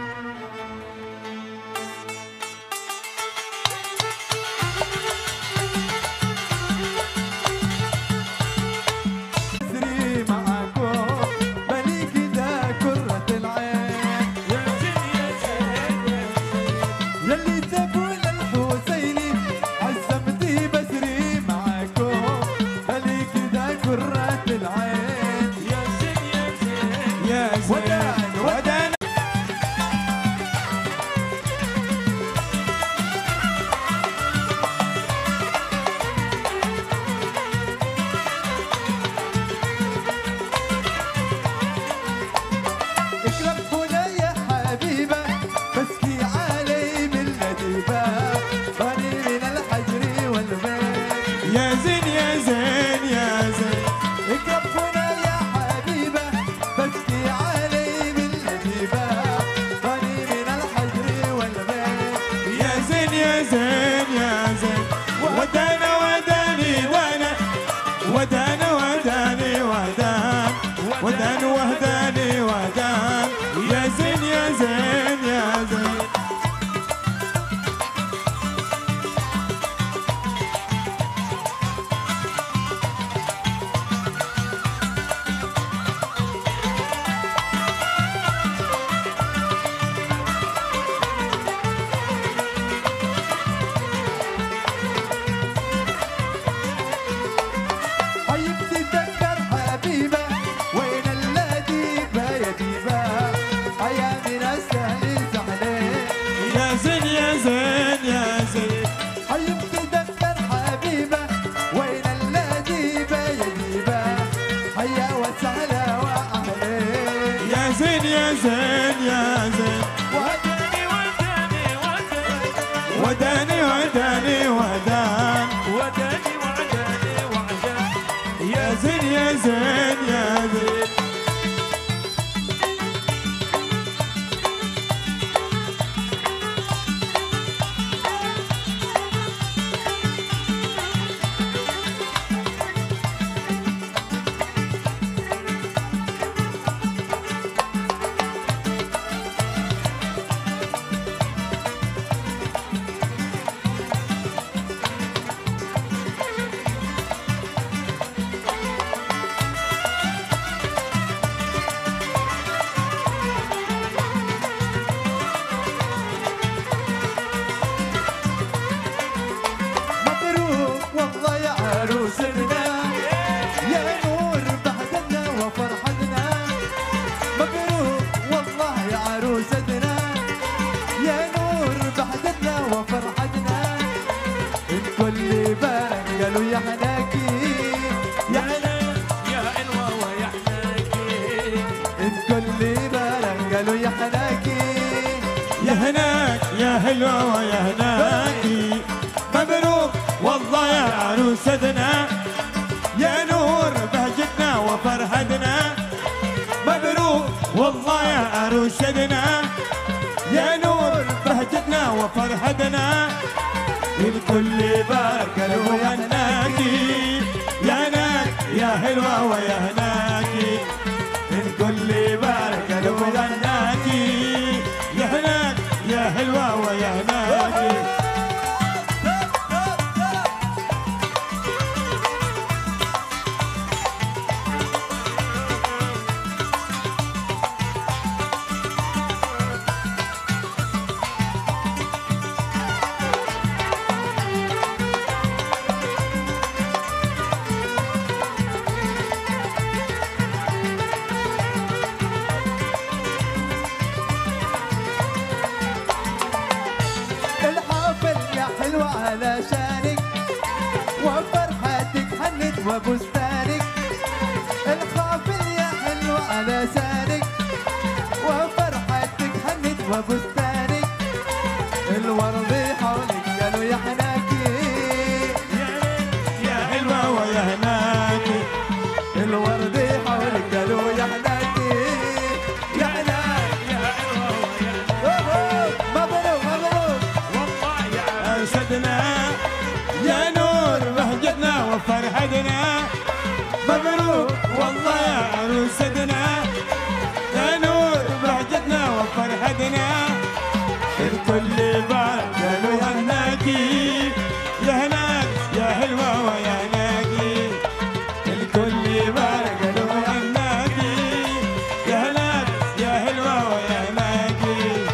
علشانك وفرحتك حنت وبستانك الخافل يا حلو على سانك وفرحتك حنت وبستانك الورد حولك قالوا يا حناكي يا يا هناكي الورد حولك قالوا يا هناكي يا هناكي يا حلوة مبروك مبروك والله يا أسدنا يا نور بهجتنا وفرحتنا مبروك والله يا عروستنا يا نور بهجتنا وفرحتنا الكل بارك قالوا هناكي يا هناك يا حلوة ويا هناكي الكل بارك قالوا هناكي يا هناك يا حلوة ويا هناكي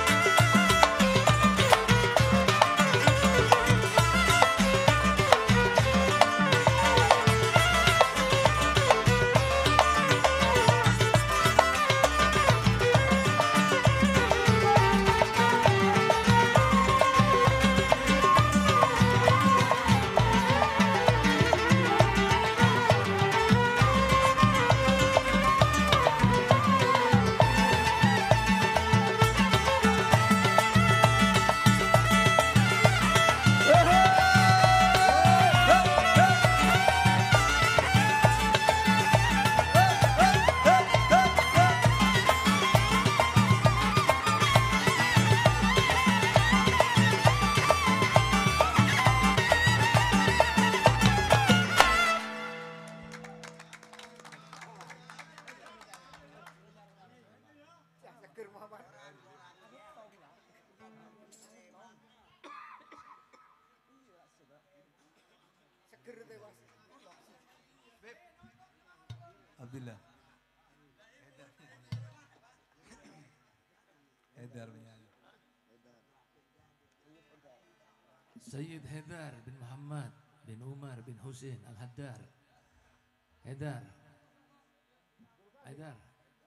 عبد الله هيدر يعني سيد هيدر بن محمد بن عمر بن حسين الهدار. هيدر هيدر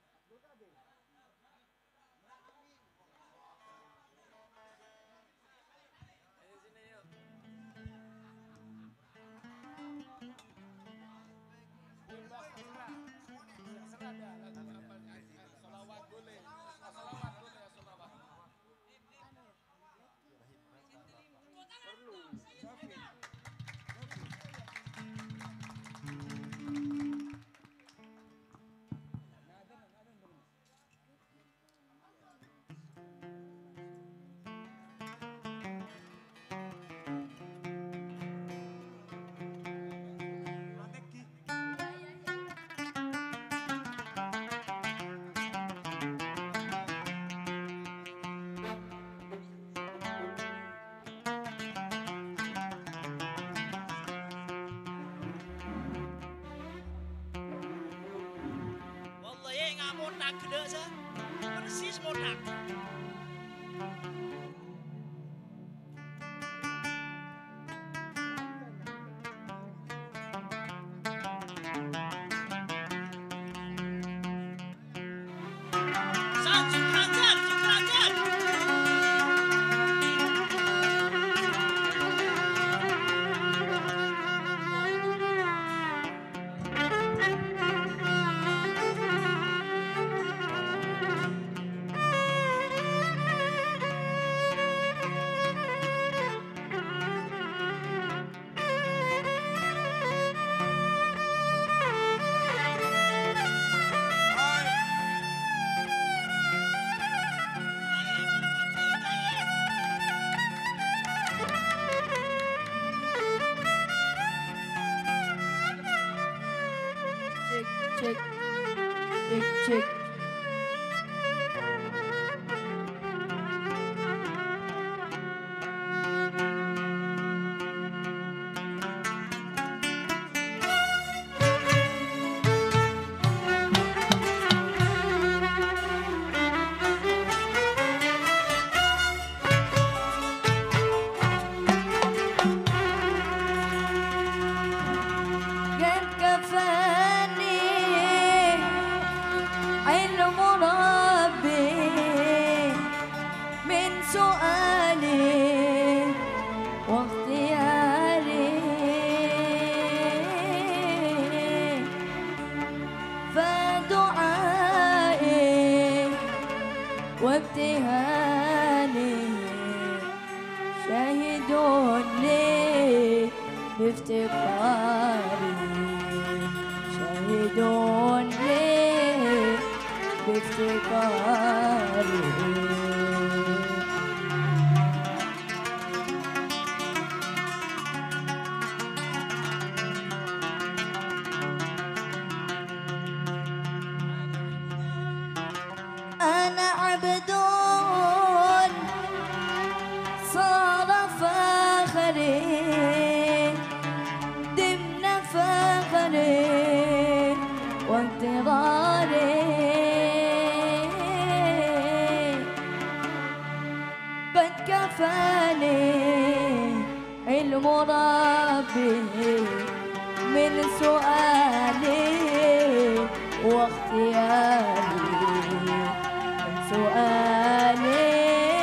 Wallah ya nggak mau nak gede sah, persis mau nak. Cukran. Check, check. قد كفاني علم ربي من سؤالي واختياري فدعائي وابتهالي شاهد لي بافتقاري شهيد لي بافتقاري أنا عبد صار فخري ضمن فخري وانتظاري قد كفاني علم ربي من سؤالي واختياري سؤالي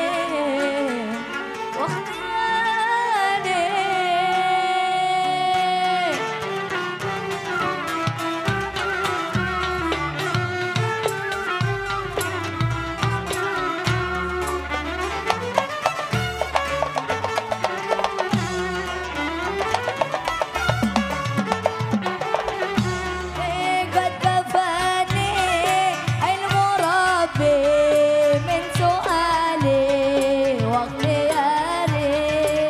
واختياري قد كفاني علم ربي من سؤالي واختياري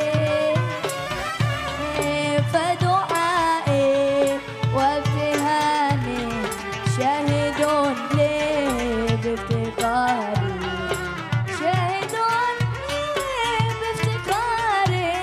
فدعائي وابتهالي شاهد لي بافتقاري شاهد لي بافتقاري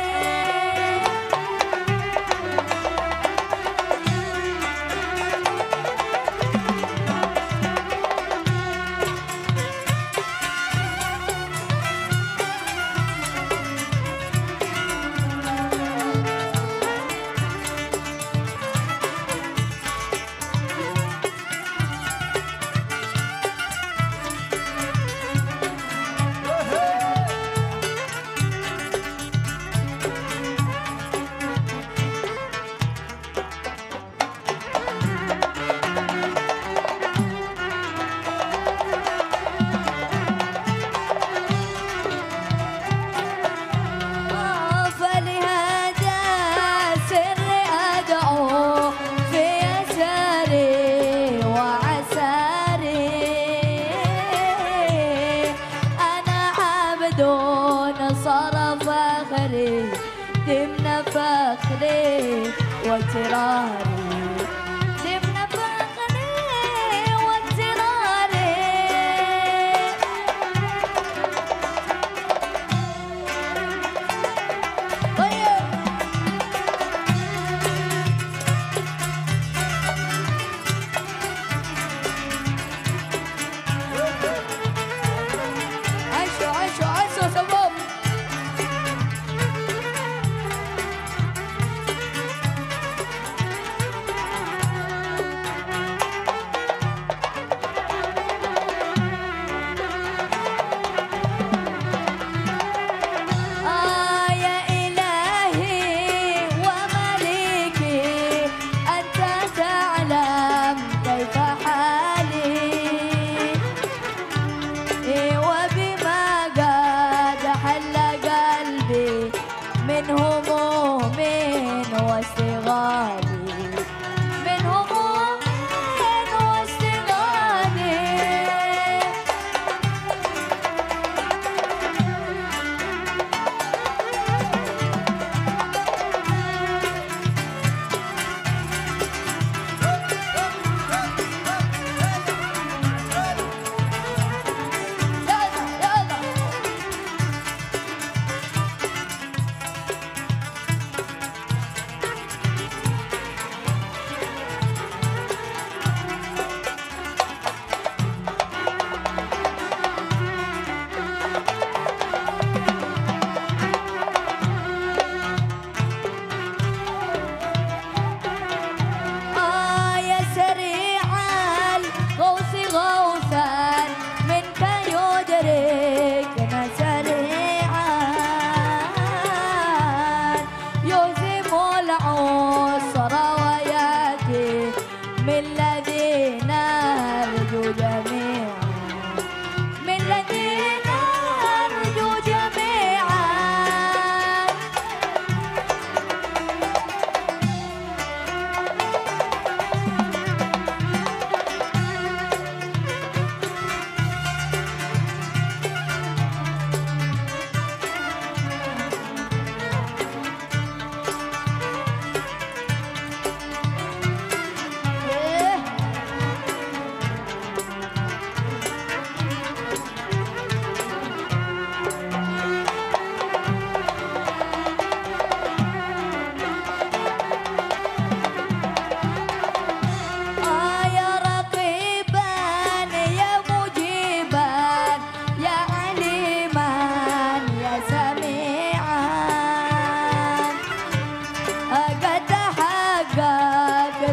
فلهذا سري أدعو في يساري وعساري أنا عبد صار فخري ضمن فخري واغتراري ضمن فخري واغتراري عيشوا عيشوا عيشوا شباب يا إلهي ومليكي أنت تعلم كيف حالي وبما قد حل قلبي من هموم واستغالي من هموم واستغالي يلا يلا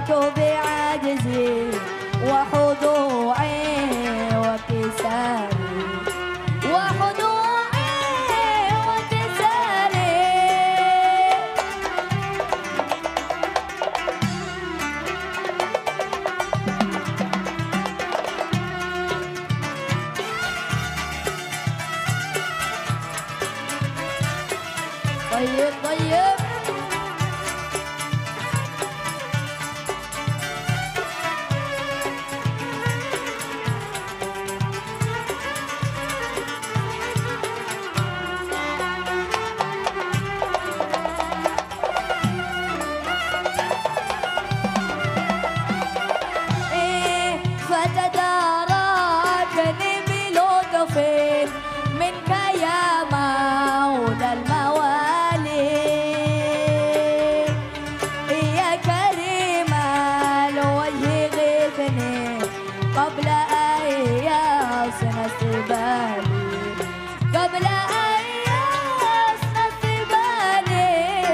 اشتكوا بعجزي وخضوعي وكسالي وخضوعي وكسالي. طيب طيب فتداركني بلطف منك يا مولى الموالي يا كريم الوجه غثني قبل أن يصن استبالي قبل أن يصن استبالي.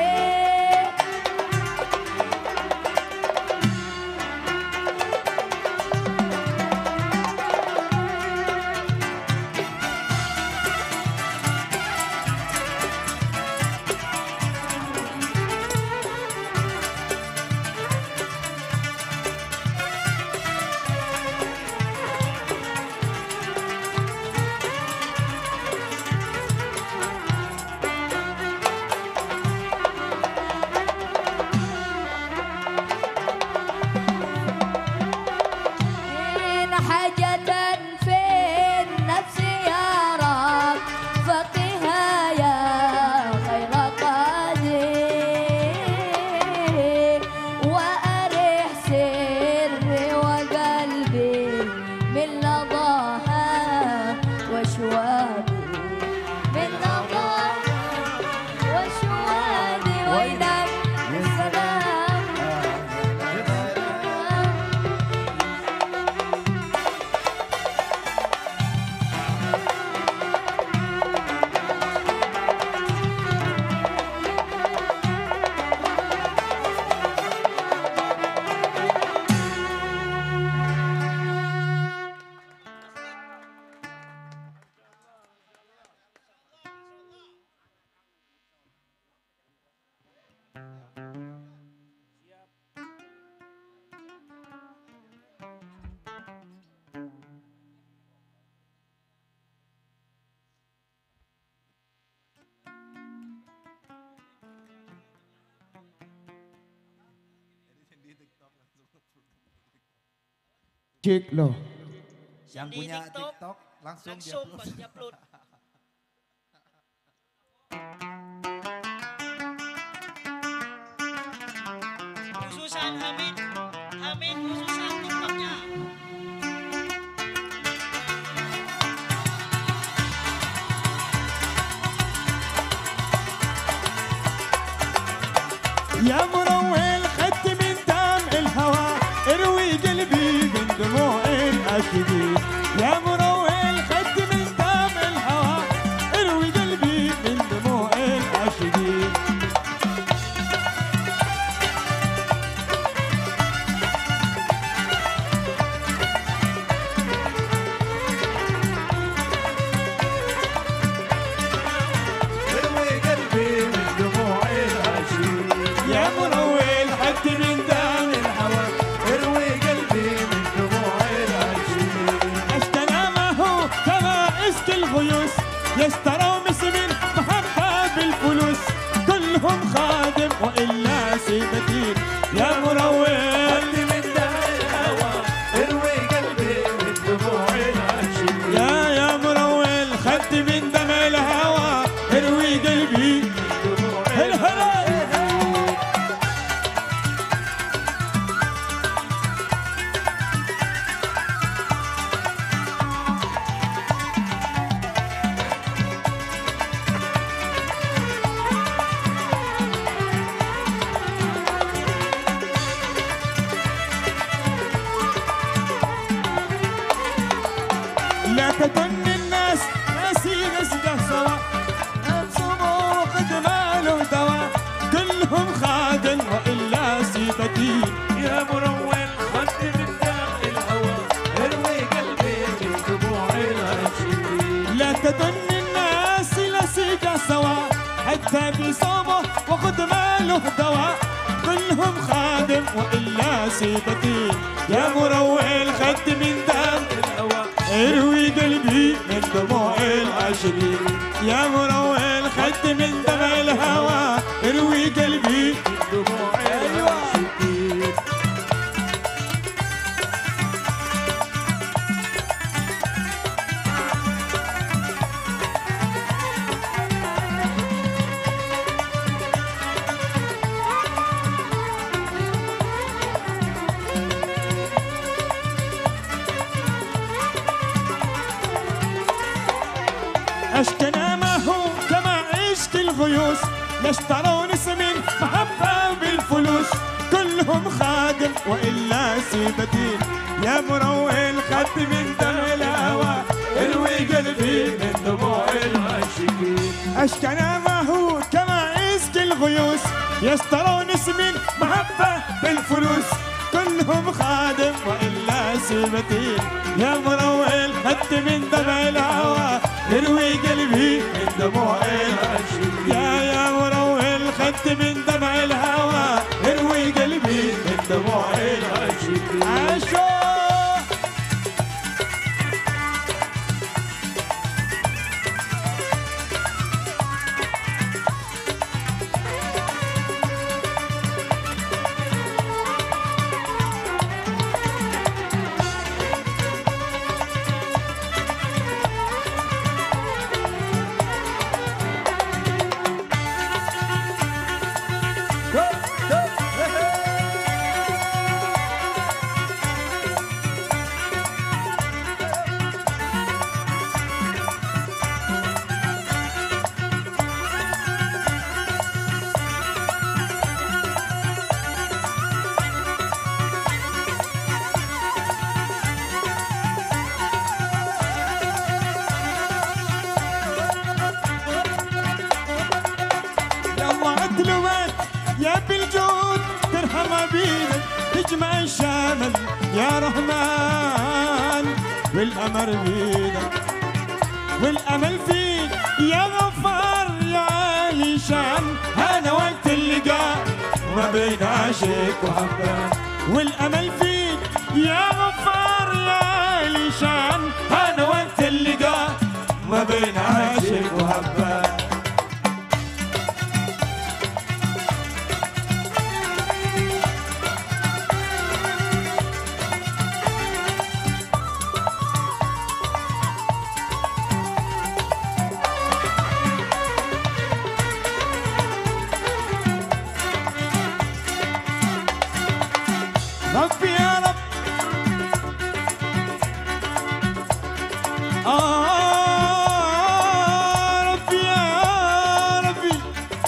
حاجة في النفس يا رب فقها يا خير قادر وأرح سري وقلبي من لظاها وشوادي من لظاها وشوادي وينك السلام. Cek loh. Yang Di punya TikTok, TikTok langsung langsung di-upload. pas di-upload. Khususan Amin, Amin khususan TikToknya. يا مروي الخد من دم الهوى اروي قلبي من دموع الاشقين. يا مروي الخد من دم الهوى اروي قلبي من دموع الاشقين. اروي قلبي من دموع العشيق. يا مروي الخد من دم الهوى اروي قلبي من دموع العشيق. بدين يا مروي الخد من دم الهوى اروي قلبي من دموع العاشقين. لا تدن الناس لسيجا سوا حتى بصومه وخد ماله دواء كلهم خادم وإلا سيبتين يا مروي الخد من دم الهوى اروي قلبي من دموع العاشقين يا مروي الخد من دم الهوى اروي قلبي من دموع العاشقين. اشكنا ما هو كما عشق الغيوس لا اشتروا نسم محبة بالفلوس كلهم خادم وإلا سيبتين يا مروي الخد من دم الهوى اروي قلبي من دموع العاشقين. أشكنا ما هو كما عشق الغيوس يشتروا نسم محبة بالفلوس كلهم خادم وإلا سيبتين يا مروي الخد من دم الهوى اروي قلبي من دموع العاشقين يا مروي الخد من دمع الهوى اروي قلبي من دموع العاشقين. عاشوا يا بالجود ترحم بيدك تجمع الشمل يا رحمن والأمر بيدك والأمل فيك يا غفار يا عالي شان هذا وقت اللقاء ما بين عاشق وحبان والأمل فيك يا غفار يا عالي شان هذا وقت اللقاء ما بين عاشق وحبان. ربي يا رب ربي يا ربي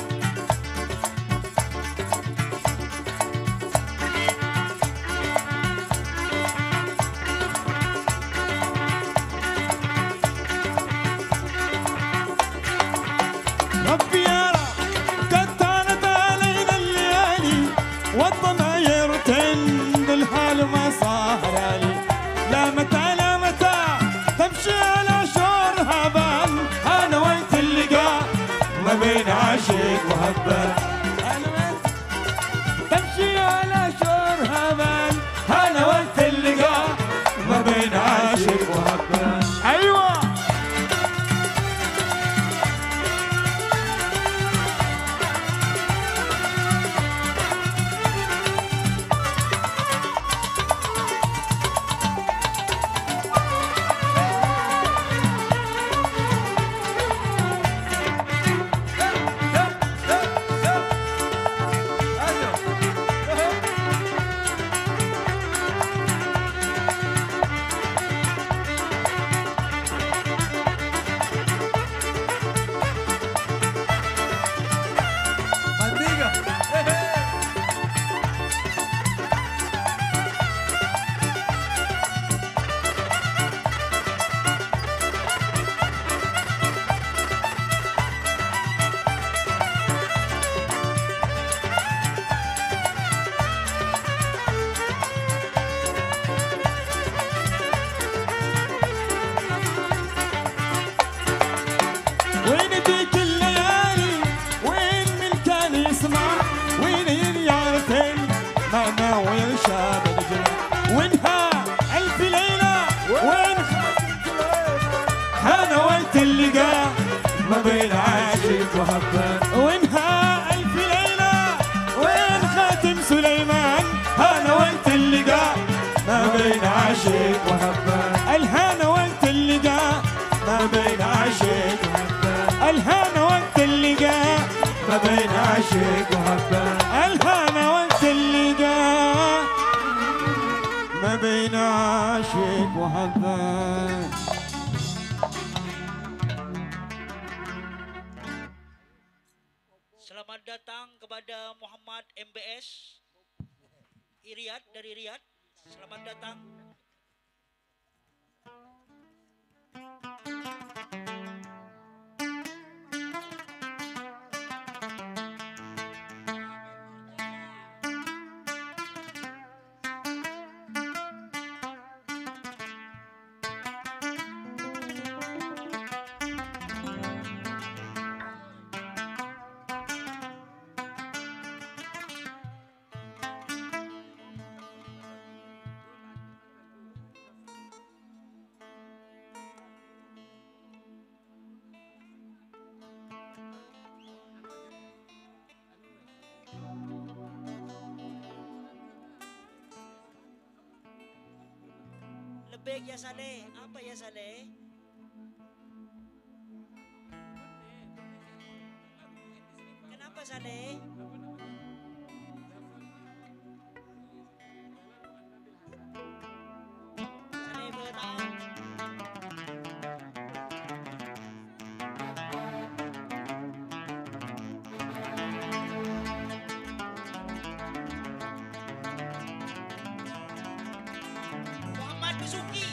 ربي يا رب قد طالت علينا الليالي والضماير تند الهوى سليمان ويرشاد الجنان وانها ألف ليلة وين أنا وانت اللقاء ما بين عاشق وحبان وانها ألف ليلة وين خاتم سليمان أنا وانت اللقاء ما بين عاشق وحبان الهنا وانت اللقاء ما بين عاشق وحبان الهنا وانت اللقاء ما بين عاشق وحبان الهنا وانت اللقاء ما بين عاشق وحبان. Selamat datang kepada Muhammad MBS Riyadh dari Riyadh. Selamat datang. Lebih ya Saleh, apa ya Saleh? Kenapa Saleh? Saleh bertahu. Muhammad Basuki.